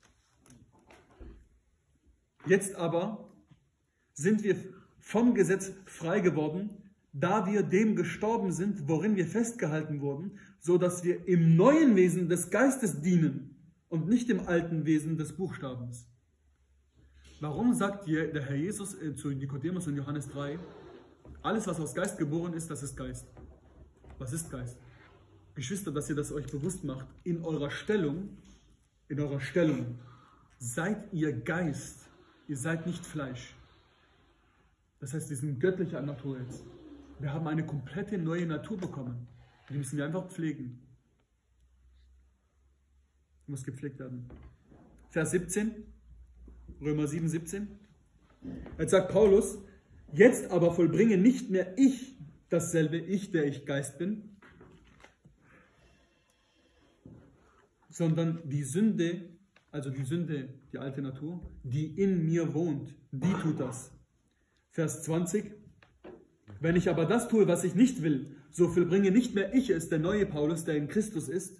Jetzt aber sind wir vom Gesetz frei geworden, da wir dem gestorben sind, worin wir festgehalten wurden, so dass wir im neuen Wesen des Geistes dienen und nicht im alten Wesen des Buchstabens. Warum sagt dir der Herr Jesus zu Nikodemus in Johannes drei, alles was aus Geist geboren ist, das ist Geist. Was ist Geist? Geschwister, dass ihr das euch bewusst macht, in eurer Stellung, in eurer Stellung, seid ihr Geist, ihr seid nicht Fleisch. Das heißt, wir sind göttlicher Natur jetzt. Wir haben eine komplette neue Natur bekommen. Die müssen wir einfach pflegen. Muss gepflegt werden. Vers siebzehn, Römer sieben, siebzehn. Jetzt sagt Paulus, jetzt aber vollbringe nicht mehr ich dasselbe Ich, der ich Geist bin, sondern die Sünde, also die Sünde, die alte Natur, die in mir wohnt, die tut das. Vers zwanzig. Wenn ich aber das tue, was ich nicht will, so vollbringe nicht mehr ich es, der neue Paulus, der in Christus ist,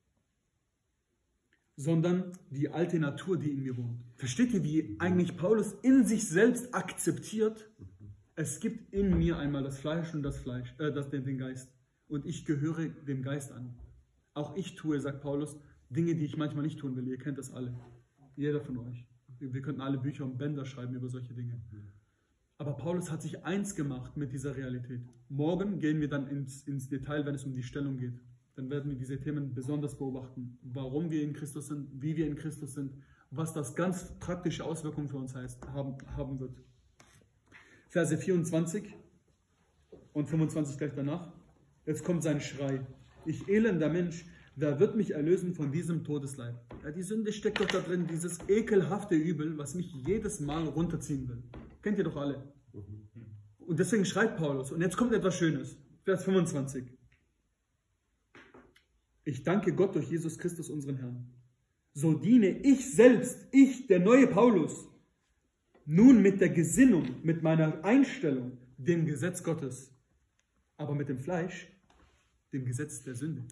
sondern die alte Natur, die in mir wohnt. Versteht ihr, wie eigentlich Paulus in sich selbst akzeptiert, es gibt in mir einmal das Fleisch und das Fleisch, äh, das, den Geist. Und ich gehöre dem Geist an. Auch ich tue, sagt Paulus, Dinge, die ich manchmal nicht tun will. Ihr kennt das alle. Jeder von euch. Wir könnten alle Bücher und Bänder schreiben über solche Dinge. Aber Paulus hat sich eins gemacht mit dieser Realität. Morgen gehen wir dann ins, ins Detail, wenn es um die Stellung geht. Dann werden wir diese Themen besonders beobachten. Warum wir in Christus sind, wie wir in Christus sind, was das ganz praktische Auswirkungen für uns heißt, haben, haben wird. Verse vierundzwanzig und fünfundzwanzig gleich danach. Jetzt kommt sein Schrei. Ich elender Mensch, wer wird mich erlösen von diesem Todesleib? Ja, die Sünde steckt doch da drin, dieses ekelhafte Übel, was mich jedes Mal runterziehen will. Kennt ihr doch alle. Und deswegen schreit Paulus. Und jetzt kommt etwas Schönes. Vers fünfundzwanzig. Ich danke Gott durch Jesus Christus, unseren Herrn. So diene ich selbst, ich, der neue Paulus, nun mit der Gesinnung, mit meiner Einstellung, dem Gesetz Gottes, aber mit dem Fleisch, dem Gesetz der Sünde.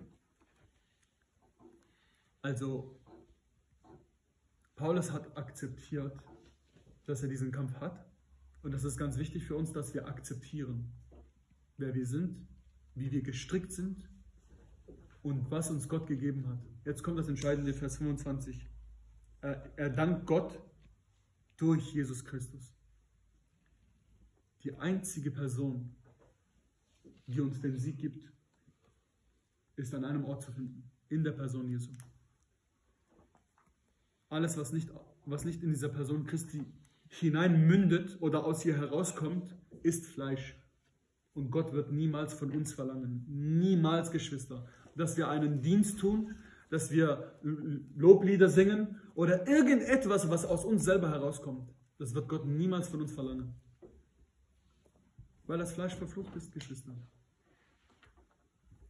Also, Paulus hat akzeptiert, dass er diesen Kampf hat. Und das ist ganz wichtig für uns, dass wir akzeptieren, wer wir sind, wie wir gestrickt sind und was uns Gott gegeben hat. Jetzt kommt das entscheidende, Vers fünfundzwanzig. Er, er dankt Gott durch Jesus Christus. Die einzige Person, die uns den Sieg gibt, ist an einem Ort zu finden, in der Person Jesu. Alles, was nicht, was nicht in dieser Person Christi hineinmündet oder aus ihr herauskommt, ist Fleisch. Und Gott wird niemals von uns verlangen, niemals, Geschwister, dass wir einen Dienst tun, dass wir Loblieder singen oder irgendetwas, was aus uns selber herauskommt. Das wird Gott niemals von uns verlangen. Weil das Fleisch verflucht ist, Geschwister.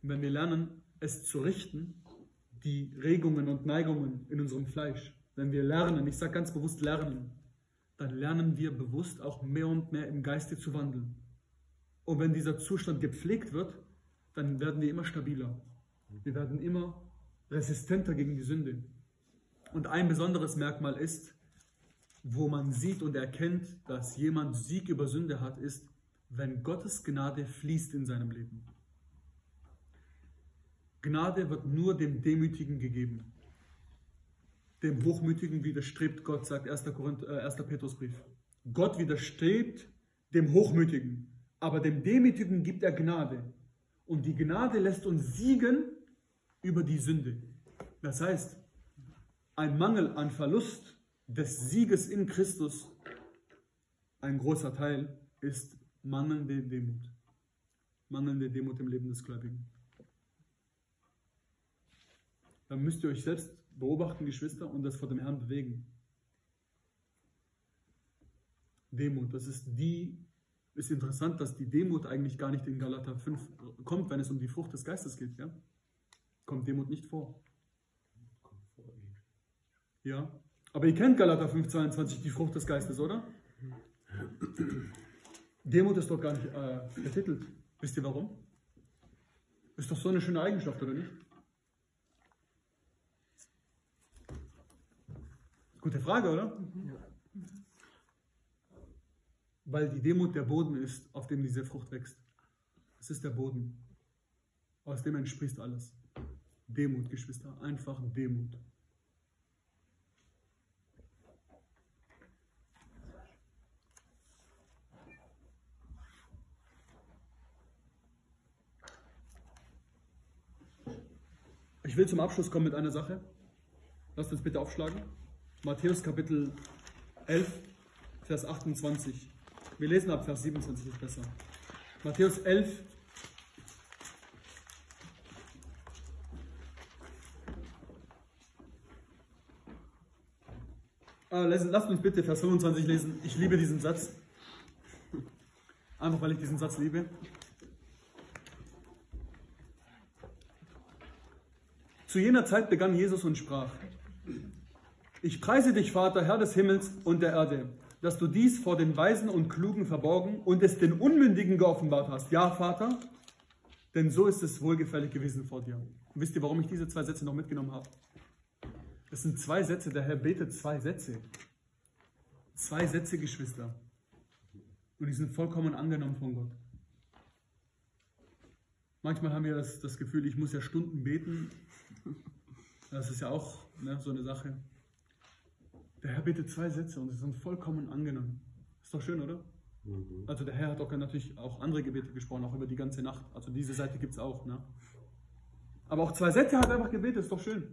Und wenn wir lernen, es zu richten, die Regungen und Neigungen in unserem Fleisch, wenn wir lernen, ich sage ganz bewusst lernen, dann lernen wir bewusst auch mehr und mehr im Geiste zu wandeln. Und wenn dieser Zustand gepflegt wird, dann werden wir immer stabiler. Wir werden immer resistenter gegen die Sünde. Und ein besonderes Merkmal ist, wo man sieht und erkennt, dass jemand Sieg über Sünde hat, ist, wenn Gottes Gnade fließt in seinem Leben. Gnade wird nur dem Demütigen gegeben. Dem Hochmütigen widerstrebt Gott, sagt erster Petrusbrief. Gott widerstrebt dem Hochmütigen, aber dem Demütigen gibt er Gnade. Und die Gnade lässt uns siegen über die Sünde. Das heißt, ein Mangel an Verlust des Sieges in Christus, ein großer Teil, ist mangelnde Demut. Mangelnde Demut im Leben des Gläubigen. Dann müsst ihr euch selbst beobachten, Geschwister, und das vor dem Herrn bewegen. Demut, das ist die, ist interessant, dass die Demut eigentlich gar nicht in Galater fünf kommt, wenn es um die Frucht des Geistes geht. Ja? Kommt Demut nicht vor. Ja, aber ihr kennt Galater fünf, zweiundzwanzig, die Frucht des Geistes, oder? Demut ist doch gar nicht äh, betitelt. Wisst ihr warum? Ist doch so eine schöne Eigenschaft, oder nicht? Gute Frage, oder? Ja. Weil die Demut der Boden ist, auf dem diese Frucht wächst. Es ist der Boden. Aus dem entspricht alles. Demut, Geschwister, einfach Demut. Ich will zum Abschluss kommen mit einer Sache. Lasst uns bitte aufschlagen. Matthäus Kapitel elf, Vers achtundzwanzig. Wir lesen ab Vers siebenundzwanzig, ist besser. Matthäus elf, ah, lesen, lasst uns bitte Vers fünfundzwanzig lesen. Ich liebe diesen Satz. Einfach weil ich diesen Satz liebe. Zu jener Zeit begann Jesus und sprach: Ich preise dich, Vater, Herr des Himmels und der Erde, dass du dies vor den Weisen und Klugen verborgen und es den Unmündigen geoffenbart hast. Ja, Vater, denn so ist es wohlgefällig gewesen vor dir. Und wisst ihr, warum ich diese zwei Sätze noch mitgenommen habe? Es sind zwei Sätze, der Herr betet zwei Sätze. Zwei Sätze, Geschwister. Und die sind vollkommen angenommen von Gott. Manchmal haben wir das, das Gefühl, ich muss ja Stunden beten. Das ist ja auch ne, so eine Sache. Der Herr betet zwei Sätze und sie sind vollkommen angenommen. Ist doch schön, oder? Mhm. Also der Herr hat auch natürlich auch andere Gebete gesprochen, auch über die ganze Nacht. Also diese Seite gibt es auch. Ne? Aber auch zwei Sätze hat er einfach gebetet, ist doch schön.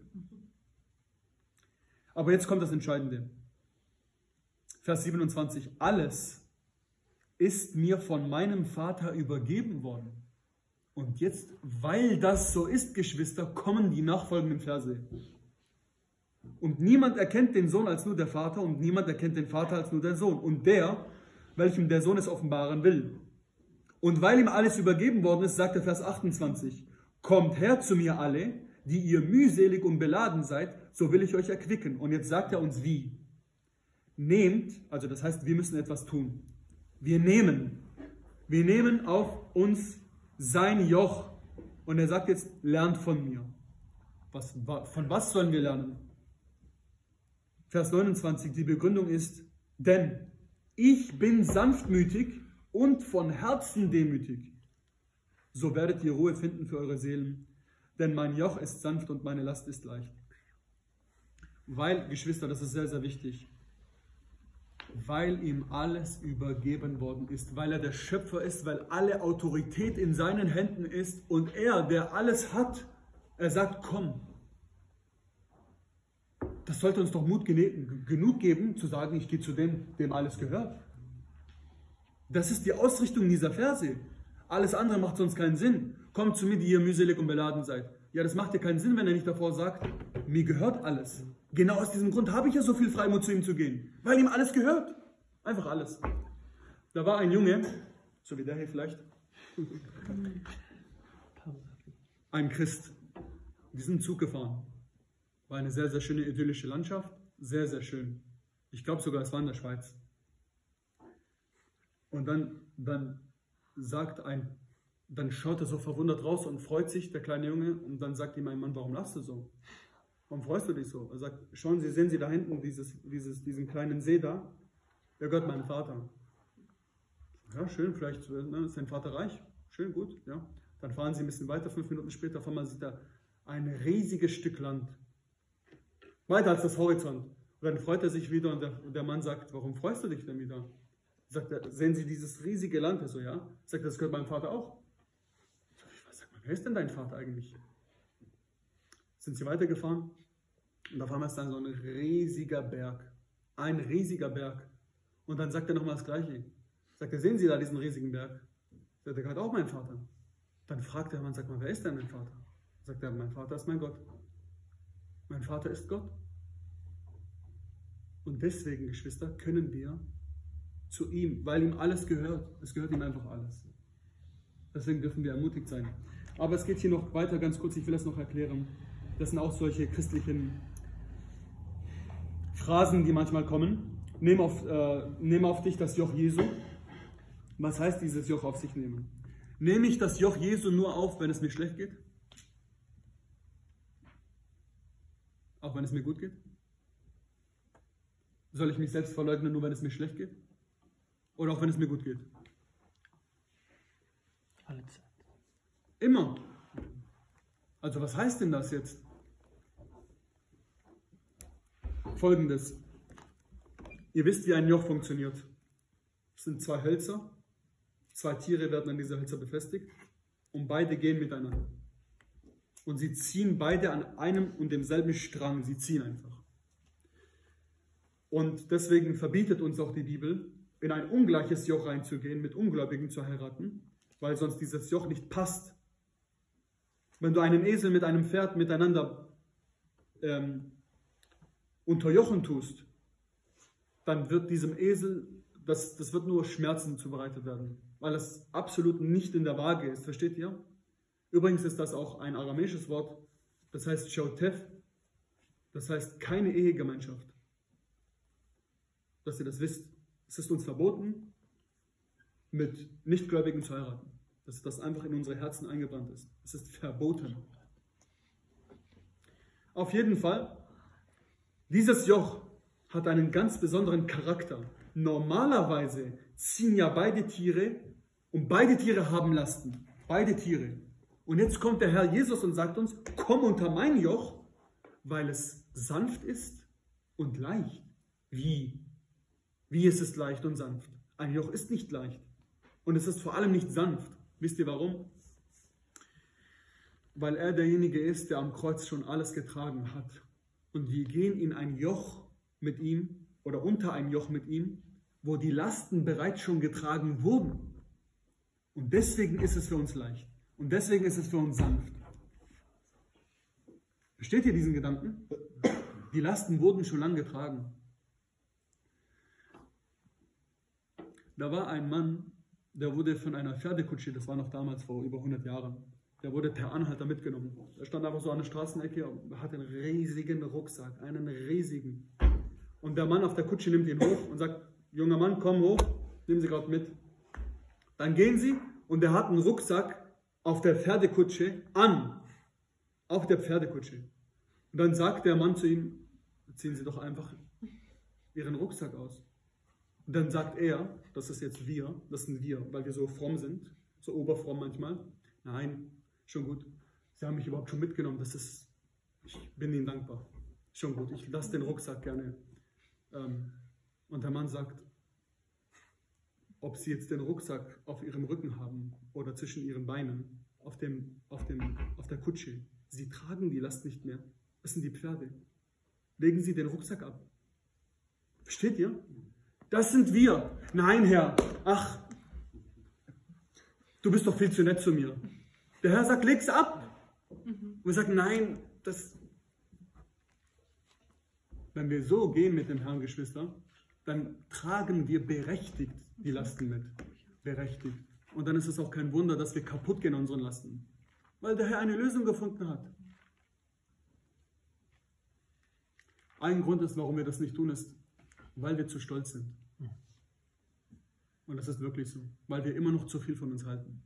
Aber jetzt kommt das Entscheidende. Vers siebenundzwanzig. Alles ist mir von meinem Vater übergeben worden. Und jetzt, weil das so ist, Geschwister, kommen die nachfolgenden Verse. Und niemand erkennt den Sohn als nur der Vater und niemand erkennt den Vater als nur der Sohn. Und der, welchem der Sohn es offenbaren will. Und weil ihm alles übergeben worden ist, sagt der Vers achtundzwanzig, kommt her zu mir alle, die ihr mühselig und beladen seid, so will ich euch erquicken. Und jetzt sagt er uns wie. Nehmt, also das heißt, wir müssen etwas tun. Wir nehmen. Wir nehmen auf uns sein Joch. Und er sagt jetzt, lernt von mir. Was, von was sollen wir lernen? Vers neunundzwanzig, die Begründung ist, denn ich bin sanftmütig und von Herzen demütig. So werdet ihr Ruhe finden für eure Seelen, denn mein Joch ist sanft und meine Last ist leicht. Weil, Geschwister, das ist sehr, sehr wichtig, weil ihm alles übergeben worden ist, weil er der Schöpfer ist, weil alle Autorität in seinen Händen ist und er, der alles hat, er sagt, komm. Das sollte uns doch Mut genug geben, zu sagen, ich gehe zu dem, dem alles gehört. Das ist die Ausrichtung dieser Verse. Alles andere macht sonst keinen Sinn. Kommt zu mir, die ihr mühselig und beladen seid. Ja, das macht ja keinen Sinn, wenn er nicht davor sagt, mir gehört alles. Genau aus diesem Grund habe ich ja so viel Freimut, zu ihm zu gehen. Weil ihm alles gehört. Einfach alles. Da war ein Junge, so wie der hier vielleicht. ein Christ. Die sind Zug gefahren. War eine sehr, sehr schöne idyllische Landschaft. Sehr, sehr schön. Ich glaube sogar, es war in der Schweiz. Und dann, dann sagt ein, dann schaut er so verwundert raus und freut sich, der kleine Junge. Und dann sagt ihm ein Mann, warum lachst du so? Warum freust du dich so? Er sagt, schauen Sie, sehen Sie da hinten dieses, dieses, diesen kleinen See da? Der gehört meinem Vater. Ja, schön, vielleicht ne, ist sein Vater reich. Schön, gut, ja. Dann fahren Sie ein bisschen weiter, fünf Minuten später, auf einmal sieht er ein riesiges Stück Land. Weiter als das Horizont. Und dann freut er sich wieder und der, und der Mann sagt, warum freust du dich denn wieder? Sagt er, sehen Sie dieses riesige Land? Er so, ja. Sagt er, das gehört meinem Vater auch. Ich sag mal, wer ist denn dein Vater eigentlich? Sind sie weitergefahren und auf einmal ist dann so ein riesiger Berg. Ein riesiger Berg. Und dann sagt er nochmal das Gleiche. Sagt er, sehen Sie da diesen riesigen Berg? Sagt er, gehört auch mein Vater. Dann fragt der Mann, sagt mal, wer ist denn mein Vater? Sagt er, mein Vater ist mein Gott. Mein Vater ist Gott. Und deswegen, Geschwister, können wir zu ihm, weil ihm alles gehört. Es gehört ihm einfach alles. Deswegen dürfen wir ermutigt sein. Aber es geht hier noch weiter, ganz kurz, ich will das noch erklären. Das sind auch solche christlichen Phrasen, die manchmal kommen. Nimm auf, äh, nimm auf dich das Joch Jesu. Was heißt dieses Joch auf sich nehmen? Nehme ich das Joch Jesu nur auf, wenn es mir schlecht geht? Auch wenn es mir gut geht? Soll ich mich selbst verleugnen, nur wenn es mir schlecht geht? Oder auch wenn es mir gut geht? Alle Zeit. Immer. Also was heißt denn das jetzt? Folgendes. Ihr wisst, wie ein Joch funktioniert. Es sind zwei Hölzer. Zwei Tiere werden an diese Hölzer befestigt. Und beide gehen miteinander. Und sie ziehen beide an einem und demselben Strang. Sie ziehen einfach. Und deswegen verbietet uns auch die Bibel, in ein ungleiches Joch reinzugehen, mit Ungläubigen zu heiraten, weil sonst dieses Joch nicht passt. Wenn du einen Esel mit einem Pferd miteinander ähm, unterjochen tust, dann wird diesem Esel, das, das wird nur Schmerzen zubereitet werden, weil es absolut nicht in der Waage ist, versteht ihr? Übrigens ist das auch ein aramäisches Wort, das heißt Shotef, das heißt keine Ehegemeinschaft. Dass ihr das wisst, es ist uns verboten, mit Nichtgläubigen zu heiraten. Dass das einfach in unsere Herzen eingebrannt ist. Es ist verboten. Auf jeden Fall, dieses Joch hat einen ganz besonderen Charakter. Normalerweise ziehen ja beide Tiere und beide Tiere haben Lasten. Beide Tiere. Und jetzt kommt der Herr Jesus und sagt uns, komm unter mein Joch, weil es sanft ist und leicht. Wie? Wie ist es leicht und sanft? Ein Joch ist nicht leicht. Und es ist vor allem nicht sanft. Wisst ihr warum? Weil er derjenige ist, der am Kreuz schon alles getragen hat. Und wir gehen in ein Joch mit ihm oder unter ein Joch mit ihm, wo die Lasten bereits schon getragen wurden. Und deswegen ist es für uns leicht. Und deswegen ist es für uns sanft. Versteht ihr diesen Gedanken? Die Lasten wurden schon lange getragen. Da war ein Mann, der wurde von einer Pferdekutsche, das war noch damals vor über hundert Jahren, der wurde per Anhalter mitgenommen. Er stand einfach so an der Straßenecke und hat einen riesigen Rucksack, einen riesigen. Und der Mann auf der Kutsche nimmt ihn hoch und sagt, junger Mann, komm hoch, nehmen Sie gerade mit. Dann gehen sie und er hat einen Rucksack auf der Pferdekutsche an. Auf der Pferdekutsche. Und dann sagt der Mann zu ihm, ziehen Sie doch einfach Ihren Rucksack aus. Und dann sagt er, das ist jetzt wir, das sind wir, weil wir so fromm sind, so oberfromm manchmal. Nein, schon gut. Sie haben mich überhaupt schon mitgenommen, das ist, ich bin Ihnen dankbar. Schon gut, ich lasse den Rucksack gerne. Und der Mann sagt, ob Sie jetzt den Rucksack auf Ihrem Rücken haben oder zwischen Ihren Beinen, auf, dem, auf, dem, auf der Kutsche, Sie tragen die Last nicht mehr. Das sind die Pferde. Legen Sie den Rucksack ab. Versteht ihr? Das sind wir. Nein, Herr. Ach, du bist doch viel zu nett zu mir. Der Herr sagt, leg's ab. Und wir sagen, nein, das... Wenn wir so gehen mit dem Herrn, Geschwister, dann tragen wir berechtigt die Lasten mit. Berechtigt. Und dann ist es auch kein Wunder, dass wir kaputt gehen an unseren Lasten. Weil der Herr eine Lösung gefunden hat. Ein Grund ist, warum wir das nicht tun, ist, weil wir zu stolz sind. Und das ist wirklich so, weil wir immer noch zu viel von uns halten.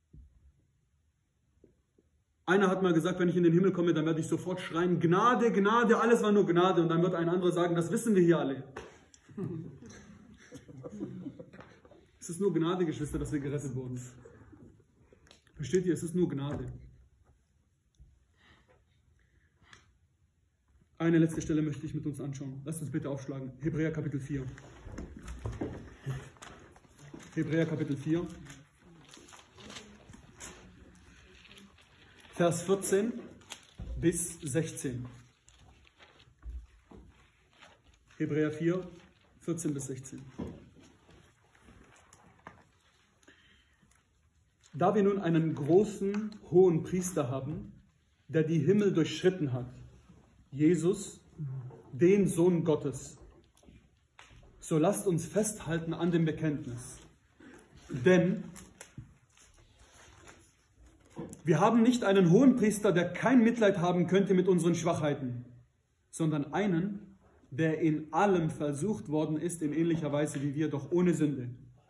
Einer hat mal gesagt, wenn ich in den Himmel komme, dann werde ich sofort schreien, Gnade, Gnade, alles war nur Gnade. Und dann wird ein anderer sagen, das wissen wir hier alle. Es ist nur Gnade, Geschwister, dass wir gerettet wurden. Versteht ihr? Es ist nur Gnade. Eine letzte Stelle möchte ich mit uns anschauen. Lasst uns bitte aufschlagen. Hebräer Kapitel vier. Hebräer Kapitel vier. Vers vierzehn bis sechzehn. Hebräer vier, vierzehn bis sechzehn. Da wir nun einen großen, hohen Priester haben, der die Himmel durchschritten hat, Jesus, den Sohn Gottes, so lasst uns festhalten an dem Bekenntnis. Denn wir haben nicht einen hohen Priester, der kein Mitleid haben könnte mit unseren Schwachheiten, sondern einen, der in allem versucht worden ist, in ähnlicher Weise wie wir, doch ohne Sünde.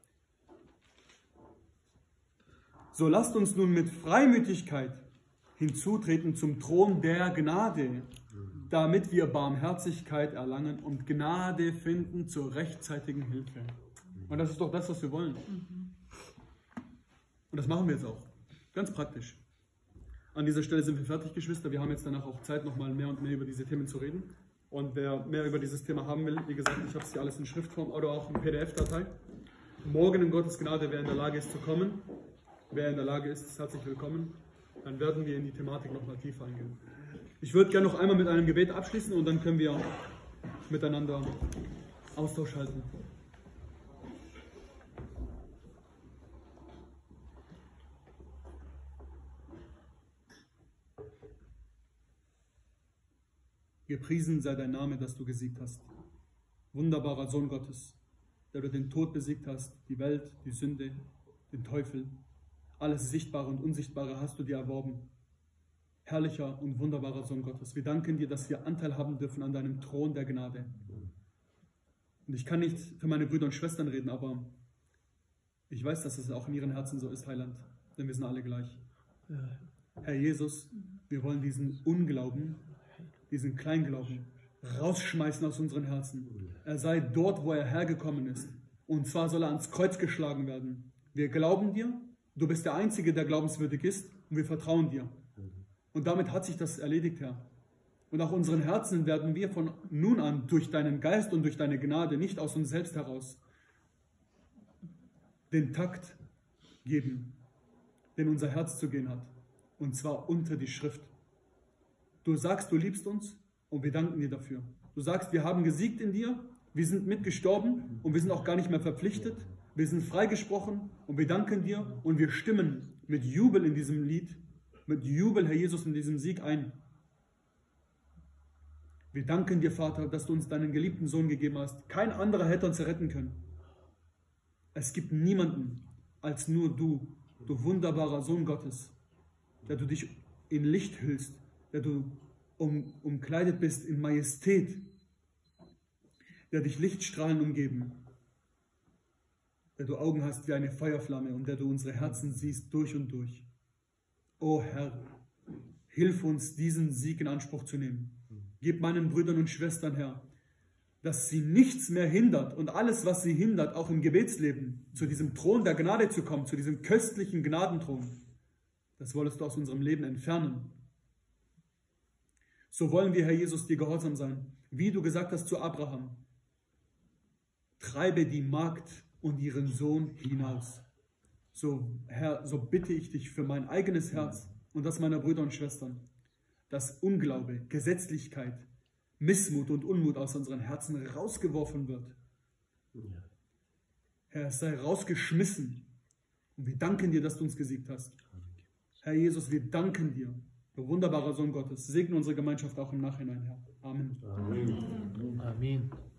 So lasst uns nun mit Freimütigkeit hinzutreten zum Thron der Gnade, damit wir Barmherzigkeit erlangen und Gnade finden zur rechtzeitigen Hilfe. Und das ist doch das, was wir wollen. Und das machen wir jetzt auch. Ganz praktisch. An dieser Stelle sind wir fertig, Geschwister. Wir haben jetzt danach auch Zeit, nochmal mehr und mehr über diese Themen zu reden. Und wer mehr über dieses Thema haben will, wie gesagt, ich habe es hier alles in Schriftform oder auch in P D F-Datei. Morgen in Gottes Gnade, wer in der Lage ist zu kommen, wer in der Lage ist, ist herzlich willkommen. Dann werden wir in die Thematik nochmal tiefer eingehen. Ich würde gerne noch einmal mit einem Gebet abschließen und dann können wir miteinander Austausch halten. Gepriesen sei dein Name, dass du gesiegt hast. Wunderbarer Sohn Gottes, der du den Tod besiegt hast, die Welt, die Sünde, den Teufel. Alles Sichtbare und Unsichtbare hast du dir erworben. Herrlicher und wunderbarer Sohn Gottes, wir danken dir, dass wir Anteil haben dürfen an deinem Thron der Gnade. Und ich kann nicht für meine Brüder und Schwestern reden, aber ich weiß, dass es auch in ihren Herzen so ist, Heiland, denn wir sind alle gleich. Herr Jesus, wir wollen diesen Unglauben, diesen Kleinglauben rausschmeißen aus unseren Herzen. Er sei dort, wo er hergekommen ist. Und zwar soll er ans Kreuz geschlagen werden. Wir glauben dir, du bist der Einzige, der glaubenswürdig ist, und wir vertrauen dir. Und damit hat sich das erledigt, Herr. Und auch unseren Herzen werden wir von nun an durch deinen Geist und durch deine Gnade, nicht aus uns selbst heraus, den Takt geben, den unser Herz zu gehen hat. Und zwar unter die Schrift. Du sagst, du liebst uns und wir danken dir dafür. Du sagst, wir haben gesiegt in dir, wir sind mitgestorben und wir sind auch gar nicht mehr verpflichtet. Wir sind freigesprochen und wir danken dir und wir stimmen mit Jubel in diesem Lied, mit Jubel, Herr Jesus, in diesem Sieg ein. Wir danken dir, Vater, dass du uns deinen geliebten Sohn gegeben hast. Kein anderer hätte uns erretten können. Es gibt niemanden als nur du, du wunderbarer Sohn Gottes, der du dich in Licht hüllst, der du um, umkleidet bist in Majestät, der dich Lichtstrahlen umgeben, der du Augen hast wie eine Feuerflamme und der du unsere Herzen siehst durch und durch. O Herr, hilf uns, diesen Sieg in Anspruch zu nehmen. Gib meinen Brüdern und Schwestern, Herr, dass sie nichts mehr hindert und alles, was sie hindert, auch im Gebetsleben, zu diesem Thron der Gnade zu kommen, zu diesem köstlichen Gnadenthron, das wolltest du aus unserem Leben entfernen. So wollen wir, Herr Jesus, dir gehorsam sein, wie du gesagt hast zu Abraham. Treibe die Magd und ihren Sohn hinaus. So, Herr, so bitte ich dich für mein eigenes Herz und das meiner Brüder und Schwestern, dass Unglaube, Gesetzlichkeit, Missmut und Unmut aus unseren Herzen rausgeworfen wird. Herr, es sei rausgeschmissen. Und wir danken dir, dass du uns gesiegt hast. Herr Jesus, wir danken dir, du wunderbarer Sohn Gottes. Segne unsere Gemeinschaft auch im Nachhinein, Herr. Amen. Amen. Amen.